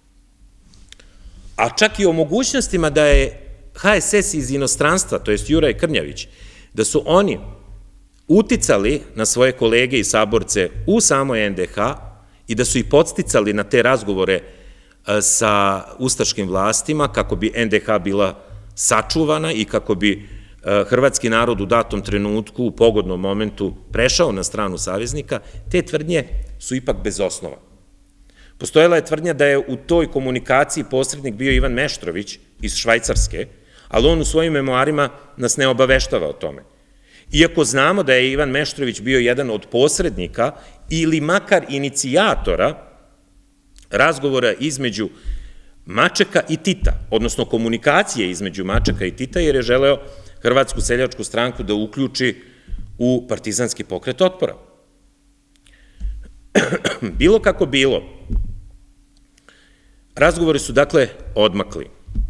a čak i o mogućnostima da je HSS iz inostranstva, to jest Juraj Krnjavić, da su oni uticali na svoje kolege i saborce u samoj NDH i da su ih podsticali na te razgovore sa ustaškim vlastima kako bi NDH bila sačuvana i kako bi hrvatski narod u datom trenutku, u pogodnom momentu, prešao na stranu saveznika, te tvrdnje su ipak bez osnova. Postojala je tvrdnja da je u toj komunikaciji posrednik bio Ivan Meštrović iz Švajcarske, ali on u svojim memoarima nas ne obaveštava o tome. Iako znamo da je Ivan Meštrović bio jedan od posrednika ili makar inicijatora razgovora između Mačeka i Tita, odnosno komunikacije između Mačeka i Tita, jer je želeo Hrvatsku seljačku stranku da uključi u partizanski pokret otpora. Bilo kako bilo, razgovori su dakle odmakli.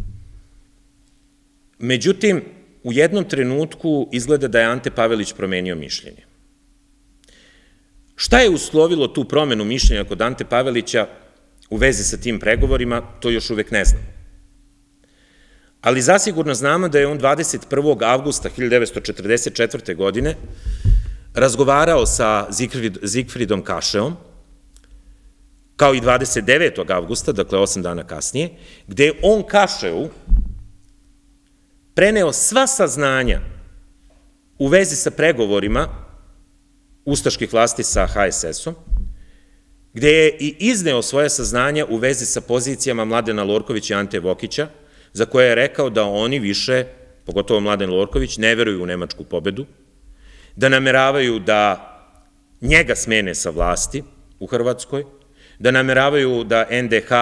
Međutim, u jednom trenutku izgleda da je Ante Pavelić promenio mišljenje. Šta je uslovilo tu promenu mišljenja kod Ante Pavelića u vezi sa tim pregovorima, to još uvek ne znamo. Ali zasigurno znamo da je on 21. avgusta 1944. godine razgovarao sa Zigfridom Kašeom, kao i 29. avgusta, dakle 8 dana kasnije, gde je on Kašeu preneo sva saznanja u vezi sa pregovorima ustaških vlasti sa HSS-om, gde je i izneo svoje saznanja u vezi sa pozicijama Mladena Lorkovića i Ante Vokića, za koje je rekao da oni više, pogotovo Mladen Lorković, ne veruju u nemačku pobedu, da nameravaju da njega smene sa vlasti u Hrvatskoj, da nameravaju da NDH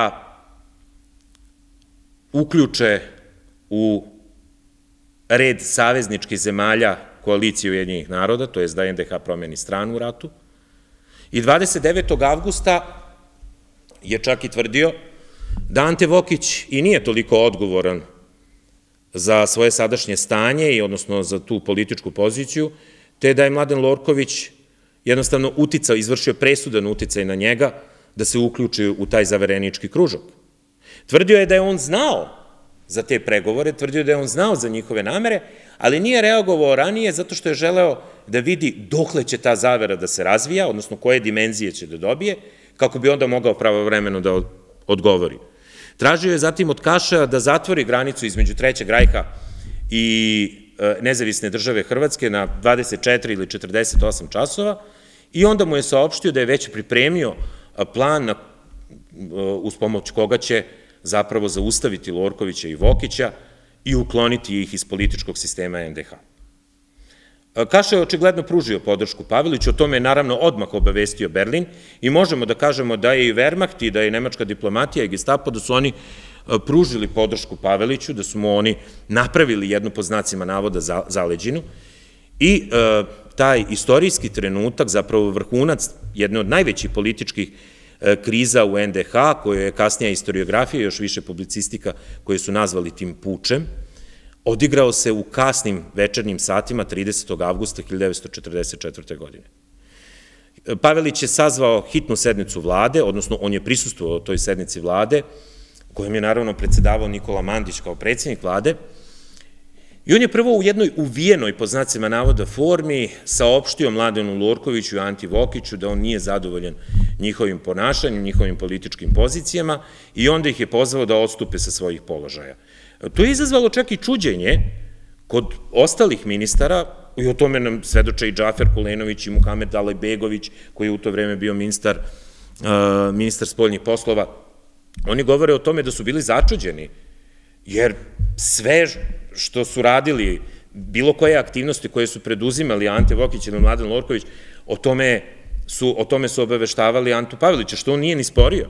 uključe u red savezničkih zemalja koalicije Ujedinjenih naroda, to je da NDH promeni stranu u ratu. I 29. avgusta je čak i tvrdio da Ante Vokić i nije toliko odgovoran za svoje sadašnje stanje i odnosno za tu političku poziciju, te da je Mladen Lorković jednostavno izvršio presudan uticaj na njega da se uključi u taj zaverenički kružok. Tvrdio je da je on znao za te pregovore, tvrdio je da je on znao za njihove namere, ali nije reagovao ranije zato što je želeo da vidi dokle će ta zavera da se razvija, odnosno koje dimenzije će da dobije, kako bi onda mogao pravovremeno da odgovori. Tražio je zatim od Kašea da zatvori granicu između Trećeg rajha i Nezavisne države Hrvatske na 24 ili 48 časova i onda mu je saopštio da je već pripremio plan uz pomoć koga će zapravo zaustaviti Lorkovića i Vokića i ukloniti ih iz političkog sistema NDH. Kašea je očigledno pružio podršku Paveliću, o tome je naravno odmah obavestio Berlin i možemo da kažemo da je i Wehrmacht i da je nemačka diplomatija i Gestapo, da su oni pružili podršku Paveliću, da su mu oni napravili jednu po znacima navoda zaleđinu i taj istorijski trenutak, zapravo vrhunac jedne od najvećih političkih kriza u NDH, koje je kasnija historiografija, još više publicistika, koje su nazvali tim pučem, odigrao se u kasnim večernjim satima 30. avgusta 1944. godine. Pavelić je sazvao hitnu sednicu vlade, odnosno on je prisustvovao toj sednici vlade, kojom je naravno predsedavao Nikola Mandić kao predsjednik vlade, i on je prvo u jednoj uvijenoj, po znacima navoda, formi saopštio Mladenu Lorkoviću i Anti Vokiću da on nije zadovoljan njihovim ponašanjem, njihovim političkim pozicijama i onda ih je pozvao da odstupe sa svojih položaja. To je izazvalo čak i čuđenje kod ostalih ministara, i o tome nam svedoče i Džafer Kulenović i Muhamed Alajbegović, koji je u to vreme bio ministar spoljnih poslova. Oni govore o tome da su bili začuđeni, jer sve što su radili, bilo koje aktivnosti koje su preduzimali Ante Vokić ili Mladen Lorković, o tome su obaveštavali Antu Pavelića, što on nije ni sporio.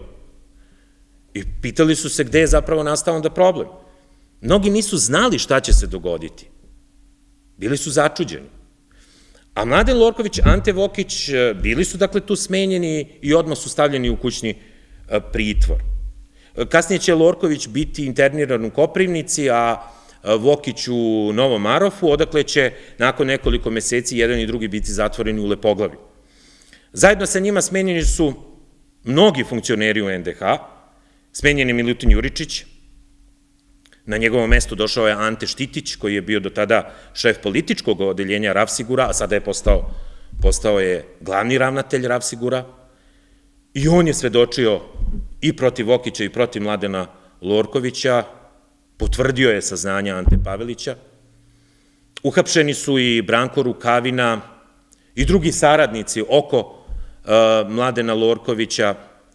I pitali su se gde je zapravo nastao onda problem. Mnogi nisu znali šta će se dogoditi. Bili su začuđeni. A Mladen Lorković, Ante Vokić, bili su dakle tu smenjeni i odmah su stavljeni u kućni pritvor. Kasnije će Lorković biti interniran u Koprivnici, a Vokić u Novom Marofu, odakle će nakon nekoliko meseci jedan i drugi biti zatvoreni u Lepoglavi. Zajedno sa njima smenjeni su mnogi funkcioneri u NDH, smenjen je Milutin Juričić, na njegovo mesto došao je Ante Štitić, koji je bio do tada šef političkog odeljenja Ravsigura, a sada je postao je glavni ravnatelj Ravsigura, i on je svedočio i protiv Vokića i protiv Mladena Lorkovića, potvrdio je saznanja Ante Pavelića. Uhapšeni su i Branko Rukavina i drugi saradnici oko Mladena Lorkovića.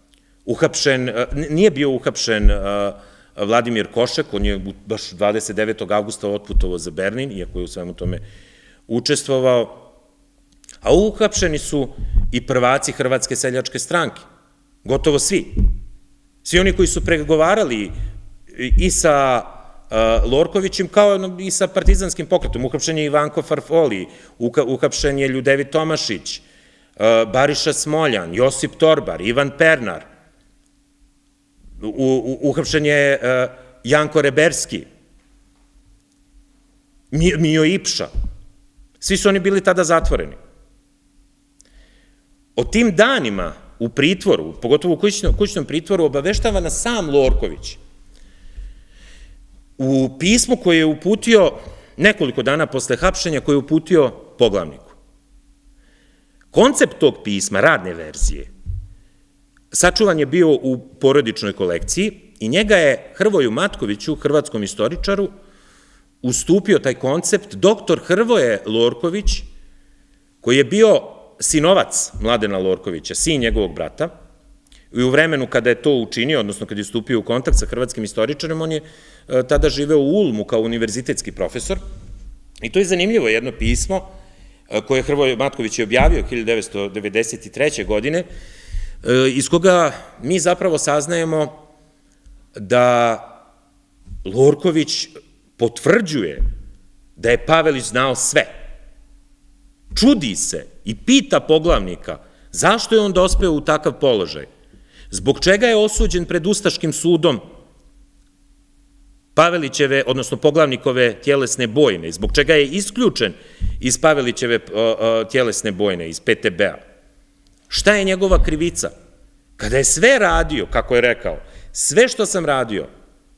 Nije bio uhapšen Vladimir Košek, on je baš 29. avgusta otputovao za Berlin, iako je u svemu tome učestvovao, a uhapšeni su i prvaci Hrvatske seljačke stranke, gotovo svi. Svi oni koji su pregovarali i sa Lorkovićem, kao i sa partizanskim pokretom. Uhapšen je Ivanko Farfoli, uhapšen je Ljudevi Tomašić, Bariša Smoljan, Josip Torbar, Ivan Pernar, uhapšen je Janko Reberski, Mio Ipša. Svi su oni bili tada zatvoreni. O tim danima u pritvoru, pogotovo u kućnom pritvoru, obaveštava nas sam Lorković. U pismu koje je uputio nekoliko dana posle hapšenja, koje je uputio poglavniku. Koncept tog pisma, radne verzije, sačuvan je bio u porodičnoj kolekciji i njega je Hrvoju Matkoviću, hrvatskom istoričaru, ustupio taj koncept doktor Hrvoje Lorković, koji je bio sinovac Mladena Lorkovića, sin njegovog brata, i u vremenu kada je to učinio, odnosno kada je stupio u kontakt sa hrvatskim istoričarem, on je tada živeo u Ulmu kao univerzitetski profesor. I to je zanimljivo jedno pismo koje Hrvoje Matković je objavio 1993. godine, iz koga mi zapravo saznajemo da Lorković potvrđuje da je Pavelić znao sve. Čudi se i pita poglavnika zašto je on dospeo u takav položaj, zbog čega je osuđen pred Ustaškim sudom Pavelićeve, odnosno Poglavnikove tjelesne bojne, zbog čega je isključen iz Pavelićeve tjelesne bojne, iz PTB-a. Šta je njegova krivica? Kada je sve radio, kako je rekao, sve što sam radio,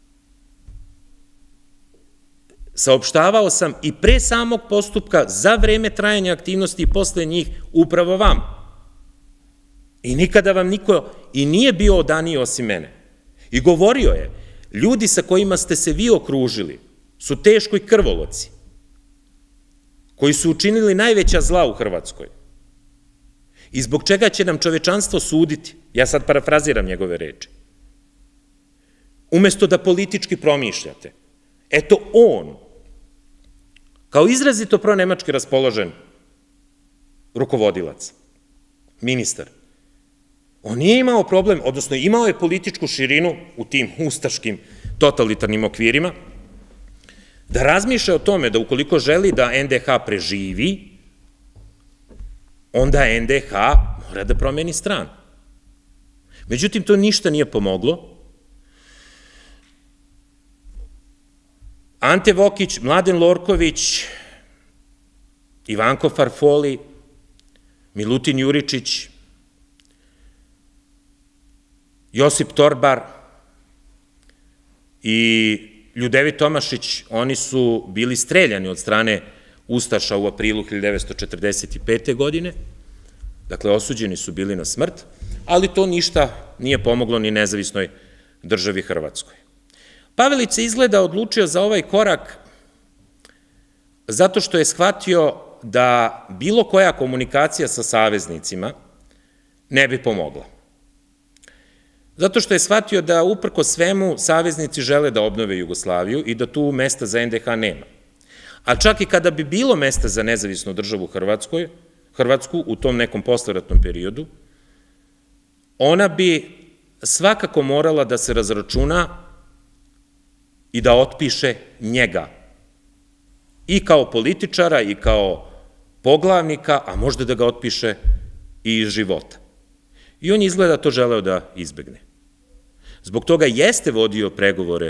saopštavao sam i pre samog postupka, za vreme trajanja aktivnosti i posle njih, upravo vam. I nikada vam niko i nije bio odaniji osim mene. I govorio je, ljudi sa kojima ste se vi okružili su teški krvoloci, koji su učinili najveća zla u Hrvatskoj. I zbog čega će nam čovečanstvo suditi, ja sad parafraziram njegove reči, umesto da politički promišljate. Eto on, kao izrazito pronemački raspoložen rukovodilac, ministar, on nije imao problem, odnosno imao je političku širinu u tim ustaškim totalitarnim okvirima, da razmišlja o tome da ukoliko želi da NDH preživi, onda NDH mora da promeni stranu. Međutim, to ništa nije pomoglo. Ante Vokić, Mladen Lorković, Ivanko Farfoli, Milutin Juričić, Josip Torbar i Ljudevit Tomašić, oni su bili streljani od strane ustaša u aprilu 1945. godine, dakle osuđeni su bili na smrt, ali to ništa nije pomoglo ni nezavisnoj državi Hrvatskoj. Pavelić se izgleda odlučio za ovaj korak zato što je shvatio da bilo koja komunikacija sa saveznicima ne bi pomogla. Zato što je shvatio da uprko svemu saveznici žele da obnove Jugoslaviju i da tu mesta za NDH nema. A čak i kada bi bilo mesta za nezavisnu državu Hrvatsku u tom nekom posleratnom periodu, ona bi svakako morala da se razračuna i da otpiše njega. I kao političara, i kao poglavnika, a možda da ga otpiše i iz života. I on izgleda to želeo da izbegne. Zbog toga jeste vodio pregovore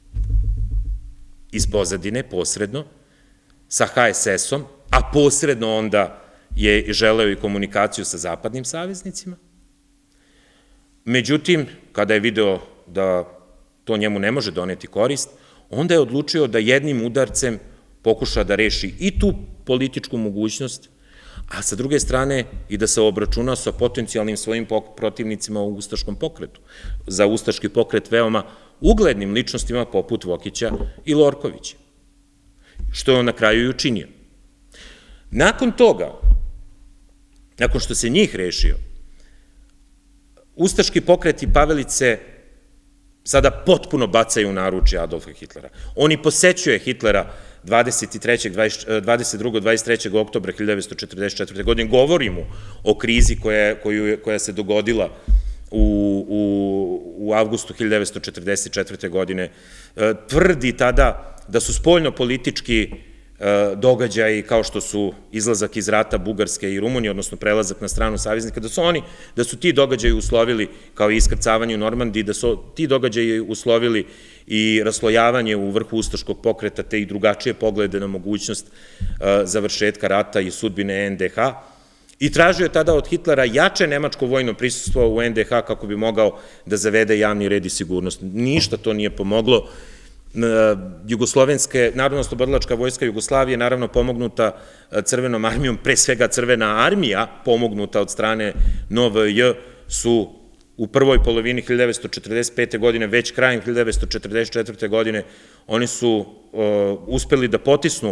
iz pozadine, posredno, sa HSS-om, a posredno onda je želeo i komunikaciju sa zapadnim saveznicima. Međutim, kada je video da to njemu ne može doneti korist, onda je odlučio da jednim udarcem pokuša da reši i tu političku mogućnost, a sa druge strane i da se obračuna sa potencijalnim svojim protivnicima u ustaškom pokretu. Za ustaški pokret veoma uglednim ličnostima poput Vokića i Lorkovića, što je on na kraju i učinio. Nakon toga, nakon što se njih rešio, ustaški pokret i Pavelić se sada potpuno bacaju u naručje Adolfa Hitlera. On i posećuje Hitlera 22. 23. oktobra 1944. godine, govori mu o krizi koja se dogodila u avgustu 1944. godine, tvrdi tada da su spoljno-politički događaji kao što su izlazak iz rata Bugarske i Rumunije, odnosno prelazak na stranu saveznika, da su ti događaji uslovili, kao i iskrcavanje u Normandiji, da su ti događaji uslovili i raslojavanje u vrhu ustaškog pokreta, te i drugačije poglede na mogućnost završetka rata i sudbine NDH. I tražio je tada od Hitlera jače nemačko vojno prisustvo u NDH kako bi mogao da zavede javni red i sigurnost. Ništa to nije pomoglo. Jugoslovenske, Narodno-oslobodilačka vojska Jugoslavije, naravno pomognuta Crvenom armijom, pre svega Crvena armija, pomognuta od strane NVJ, su u prvoj polovini 1945. godine, već krajem 1944. godine, oni su uspeli da potisnu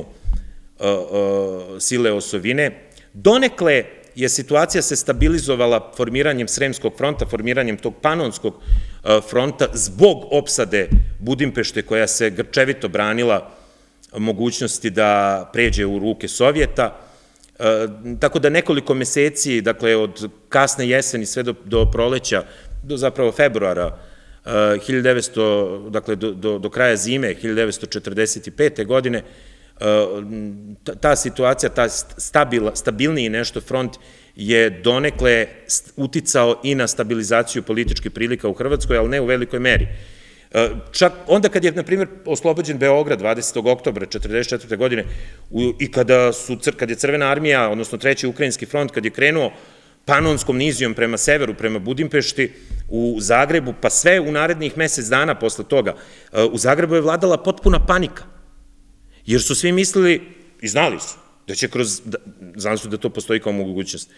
sile osovine. Donekle je situacija se stabilizovala formiranjem Sremskog fronta, formiranjem tog Panonskog fronta zbog opsade Budimpešte koja se grčevito branila mogućnosti da pređe u ruke Sovjeta. Tako da nekoliko meseci, dakle od kasne jeseni sve do proleća, do zapravo februara 1900, dakle do kraja zime 1945. godine, ta situacija, ta stabilniji nešto front je donekle uticao i na stabilizaciju političkih prilika u Hrvatskoj, ali ne u velikoj meri. Čak onda kad je, na primjer, oslobođen Beograd 20. oktobra 1944. godine i kad je Crvena armija, odnosno Treći ukrajinski front, kad je krenuo panonskom nizijom prema severu, prema Budimpešti, u Zagrebu, pa sve u narednih mesec dana posle toga, u Zagrebu je vladala potpuna panika, jer su svi mislili, i znali su, da će znali su da to postoji kao mogućnost,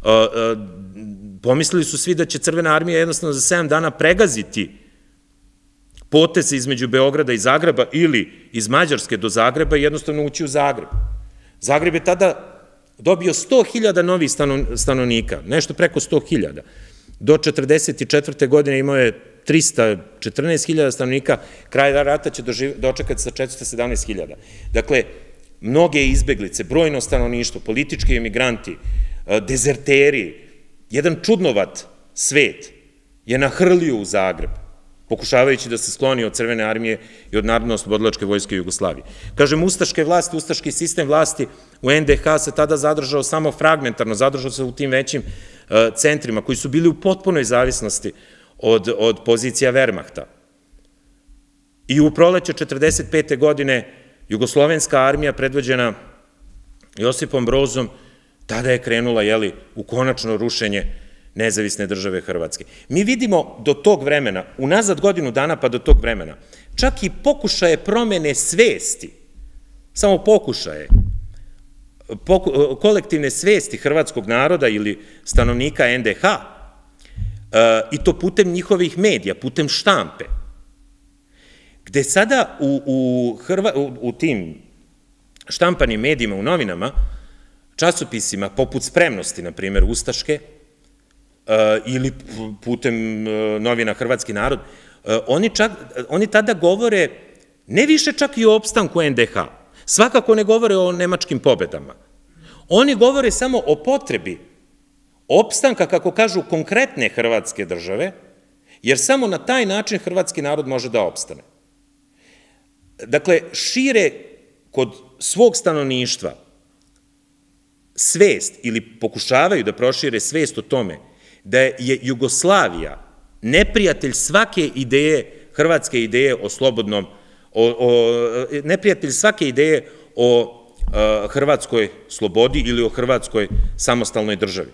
pomislili su svi da će Crvena armija jednostavno za 7 dana pregaziti poteze između Beograda i Zagreba ili iz Mađarske do Zagreba i jednostavno ući u Zagreb. Zagreb je tada dobio 100.000 novih stanovnika, nešto preko 100.000. Do 1944. godine imao je 314.000 stanovnika, kraj rata će dočekati sa 417.000. Dakle, mnoge izbeglice, brojno stanovništvo, politički emigranti, dezerteri, jedan čudnovat svet je nahrlio u Zagreb, pokušavajući da se skloni od Crvene armije i od Narodno-oslobodilačke vojske Jugoslavije. Kažem, ustaške vlasti, ustaški sistem vlasti u NDH se tada zadržao samo fragmentarno, zadržao se u tim većim centrima koji su bili u potpunoj zavisnosti od pozicija Wehrmachta. I u proleće 1945. godine Jugoslovenska armija predvođena Josipom Brozom tada je krenula u konačno rušenje nezavisne države Hrvatske. Mi vidimo do tog vremena, unazad godinu dana pa do tog vremena, čak i pokušaje promene svesti, samo pokušaje, kolektivne svesti hrvatskog naroda ili stanovnika NDH, i to putem njihovih medija, putem štampe, gde sada u tim štampanim medijima, u novinama, časopisima, poput Spremnosti, na primjer, ustaške, ili putem novina Hrvatski narod, oni tada govore ne više čak i o opstanku NDH, svakako ne govore o nemačkim pobedama. Oni govore samo o potrebi opstanka, kako kažu, konkretne Hrvatske države, jer samo na taj način hrvatski narod može da opstane. Dakle, šire kod svog stanovništva svest ili pokušavaju da prošire svest o tome da je Jugoslavija neprijatelj svake ideje, hrvatske ideje o slobodnom, neprijatelj svake ideje o hrvatskoj slobodi ili o hrvatskoj samostalnoj državi.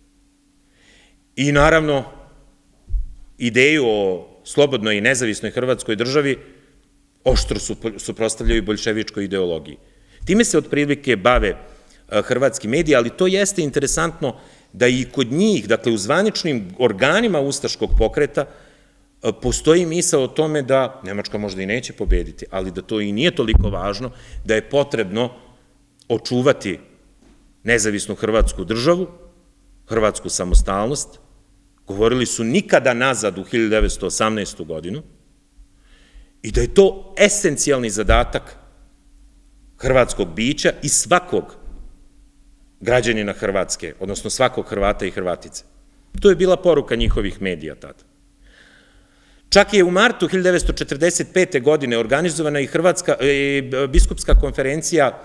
I naravno, ideju o slobodnoj i nezavisnoj hrvatskoj državi oštro suprotstavljaju boljševičkoj ideologiji. Time se otprilike bave hrvatski mediji, ali to jeste interesantno da i kod njih, dakle u zvaničnim organima ustaškog pokreta, postoji misao o tome da Nemačka možda i neće pobediti, ali da to i nije toliko važno, da je potrebno očuvati nezavisnu hrvatsku državu, hrvatsku samostalnost. Govorili su nikada nazad u 1918. godinu i da je to esencijalni zadatak hrvatskog bića i svakog građanina Hrvatske, odnosno svakog Hrvata i Hrvatice. To je bila poruka njihovih medija tada. Čak je u martu 1945. godine organizovana i biskupska konferencija,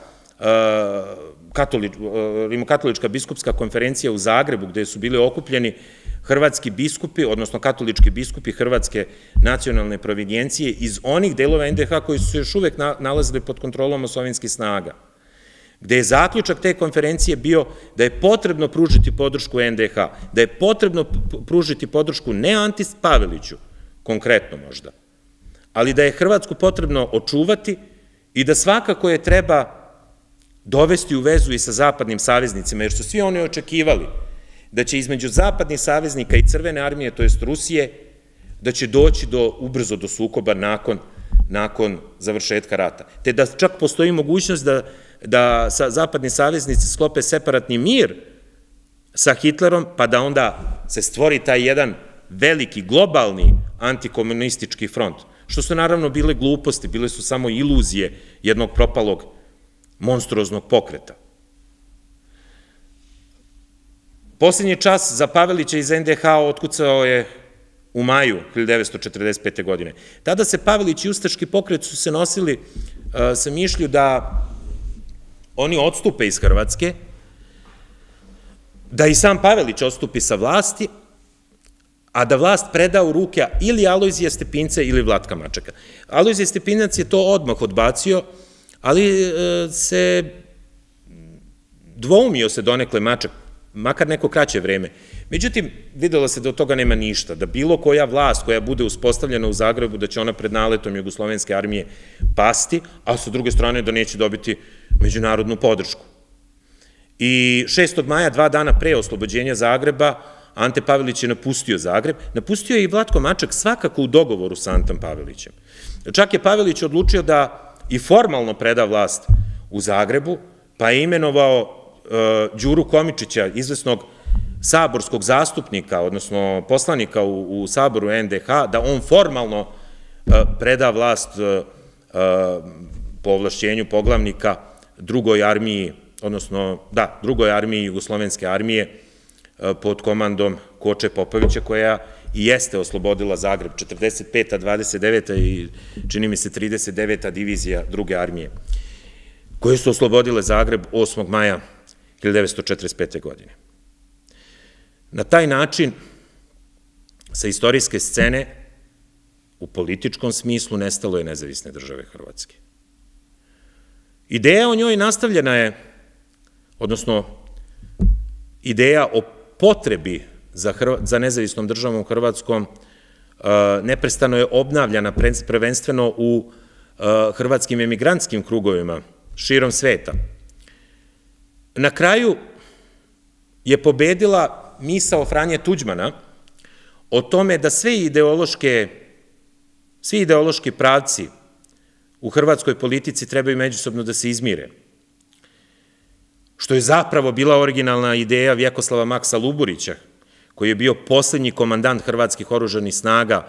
rimokatolička biskupska konferencija u Zagrebu, gde su bili okupljeni hrvatski biskupi, odnosno katolički biskupi Hrvatske nacionalne provinijencije iz onih delova NDH koji su se još uvek nalazili pod kontrolom osovijskih snaga, gde je zaključak te konferencije bio da je potrebno pružiti podršku NDH, da je potrebno pružiti podršku ne Anti Paveliću, konkretno možda, ali da je Hrvatsku potrebno očuvati i da svakako je treba dovesti u vezu i sa zapadnim saveznicima, jer su svi oni očekivali da će između zapadnih saveznika i Crvene armije, to jest Rusije, da će doći ubrzo do sukoba nakon završetka rata. Te da čak postoji mogućnost da zapadni saveznici sklope separatni mir sa Hitlerom, pa da onda se stvori taj jedan veliki globalni antikomunistički front, što su naravno bile gluposti, bile su samo iluzije jednog propalog monstruoznog pokreta. Posljednji čas za Pavelića iz NDH otkucao je u maju 1945. godine. Tada se Pavelić i ustaški pokret su se nosili sa mišlju da oni odstupe iz Hrvatske, da i sam Pavelić odstupi sa vlasti, a da vlast preda u ruke ili Alojzija Stepinca ili Vlatka Mačeka. Alojzije Stepinac je to odmah odbacio, ali se dvoumio se donekle Maček, makar neko kraće vreme. Međutim, videlo se da od toga nema ništa, da bilo koja vlast koja bude uspostavljena u Zagrebu, da će ona pred naletom Jugoslovenske armije pasti, a sa druge strane da neće dobiti međunarodnu podršku. I 6. maja, 2 dana pre oslobođenja Zagreba, Ante Pavelić je napustio Zagreb, napustio je i Vlatko Maček svakako u dogovoru sa Antom Pavelićem. Čak je Pavelić odlučio da i formalno preda vlast u Zagrebu, pa je imenovao Đuru Komičića, izvesnog saborskog zastupnika, odnosno poslanika u Saboru NDH, da on formalno preda vlast po ovlašćenju poglavnika drugoj armiji, odnosno, da, drugoj armiji Jugoslovenske armije pod komandom Koče Popovića, koja i jeste oslobodila Zagreb, 45. 29. i čini mi se 39. divizija druge armije, koje su oslobodile Zagreb 8. maja 1945. godine. Na taj način, sa istorijske scene, u političkom smislu, nestalo je nezavisne države Hrvatske. Ideja o njoj nastavljena je, odnosno, ideja o potrebi za nezavisnom državom Hrvatskom neprestano je obnavljana prvenstveno u hrvatskim emigrantskim krugovima širom sveta. Na kraju je pobedila misao Franje Tuđmana o tome da svi ideološki pravci u hrvatskoj politici trebaju međusobno da se izmire, što je zapravo bila originalna ideja Vjekoslava Maksa Luburića, koji je bio poslednji komandant hrvatskih oružanih snaga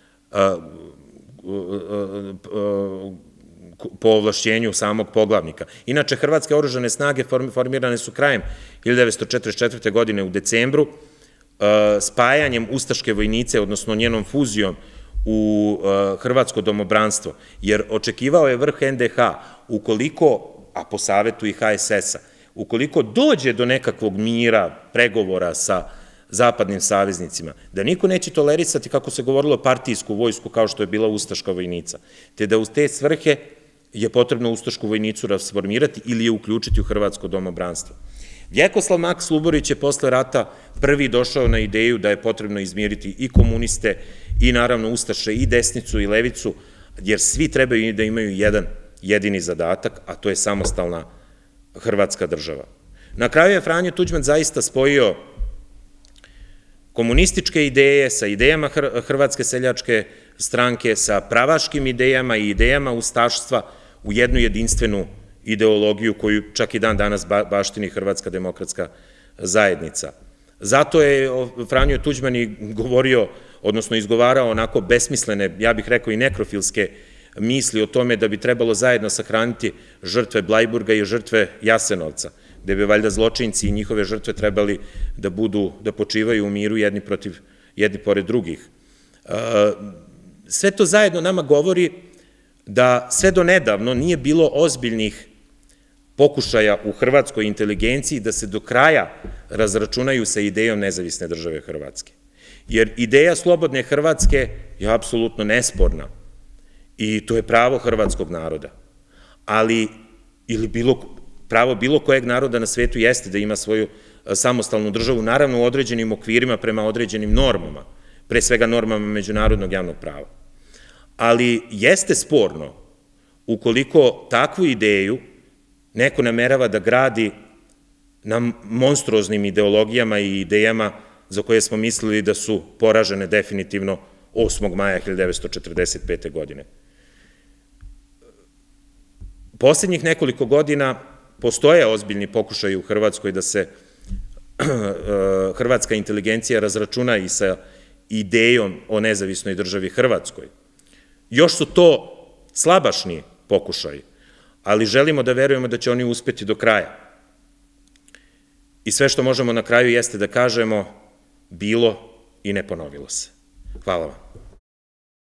po ovlašćenju samog poglavnika. Inače, hrvatske oružane snage formirane su krajem 1944. godine u decembru, spajanjem ustaške vojnice, odnosno njenom fuzijom u hrvatsko domobranstvo, jer očekivao je vrh NDH, ukoliko, a po savetu i HSS-a, ukoliko dođe do nekakvog mira, pregovora sa zapadnim saveznicima, da niko neće tolerisati, kako se govorilo, partijsku vojsku kao što je bila ustaška vojnica, te da u te svrhe je potrebno ustašku vojnicu rasformirati ili je uključiti u hrvatsko domobranstvo. Vjekoslav Maks Luburić je posle rata prvi došao na ideju da je potrebno izmiriti i komuniste i naravno ustaše i desnicu i levicu, jer svi trebaju da imaju jedan jedini zadatak, a to je samostalna hrvatska država. Na kraju je Franjo Tuđman zaista spojio komunističke ideje sa idejama Hrvatske seljačke stranke, sa pravaškim idejama i idejama ustaštva u jednu jedinstvenu ideologiju koju čak i dan danas baštini Hrvatska demokratska zajednica. Zato je Franjo Tuđman i govorio, odnosno izgovarao onako besmislene, ja bih rekao i nekrofilske misli o tome da bi trebalo zajedno sahraniti žrtve Blajburga i žrtve Jasenovca, gde bi valjda zločinci i njihove žrtve trebali da počivaju u miru jedni pored drugih. Sve to zajedno nama govori da sve do nedavno nije bilo ozbiljnih pokušaja u hrvatskoj inteligenciji da se do kraja razračunaju sa idejom nezavisne države Hrvatske. Jer ideja slobodne Hrvatske je apsolutno nesporna i to je pravo hrvatskog naroda. Ali, ili pravo bilo kojeg naroda na svetu jeste da ima svoju samostalnu državu, naravno u određenim okvirima prema određenim normama, pre svega normama međunarodnog javnog prava. Ali jeste sporno ukoliko takvu ideju neko namerava da gradi na monstruoznim ideologijama i idejama za koje smo mislili da su poražene definitivno 8. maja 1945. godine. Poslednjih nekoliko godina postoje ozbiljni pokušaji u Hrvatskoj da se hrvatska inteligencija razračuna i sa idejom o nezavisnoj državi Hrvatskoj. Još su to slabašni pokušaji, ali želimo da verujemo da će oni uspeti do kraja. I sve što možemo na kraju jeste da kažemo bilo i ne ponovilo se. Hvala vam.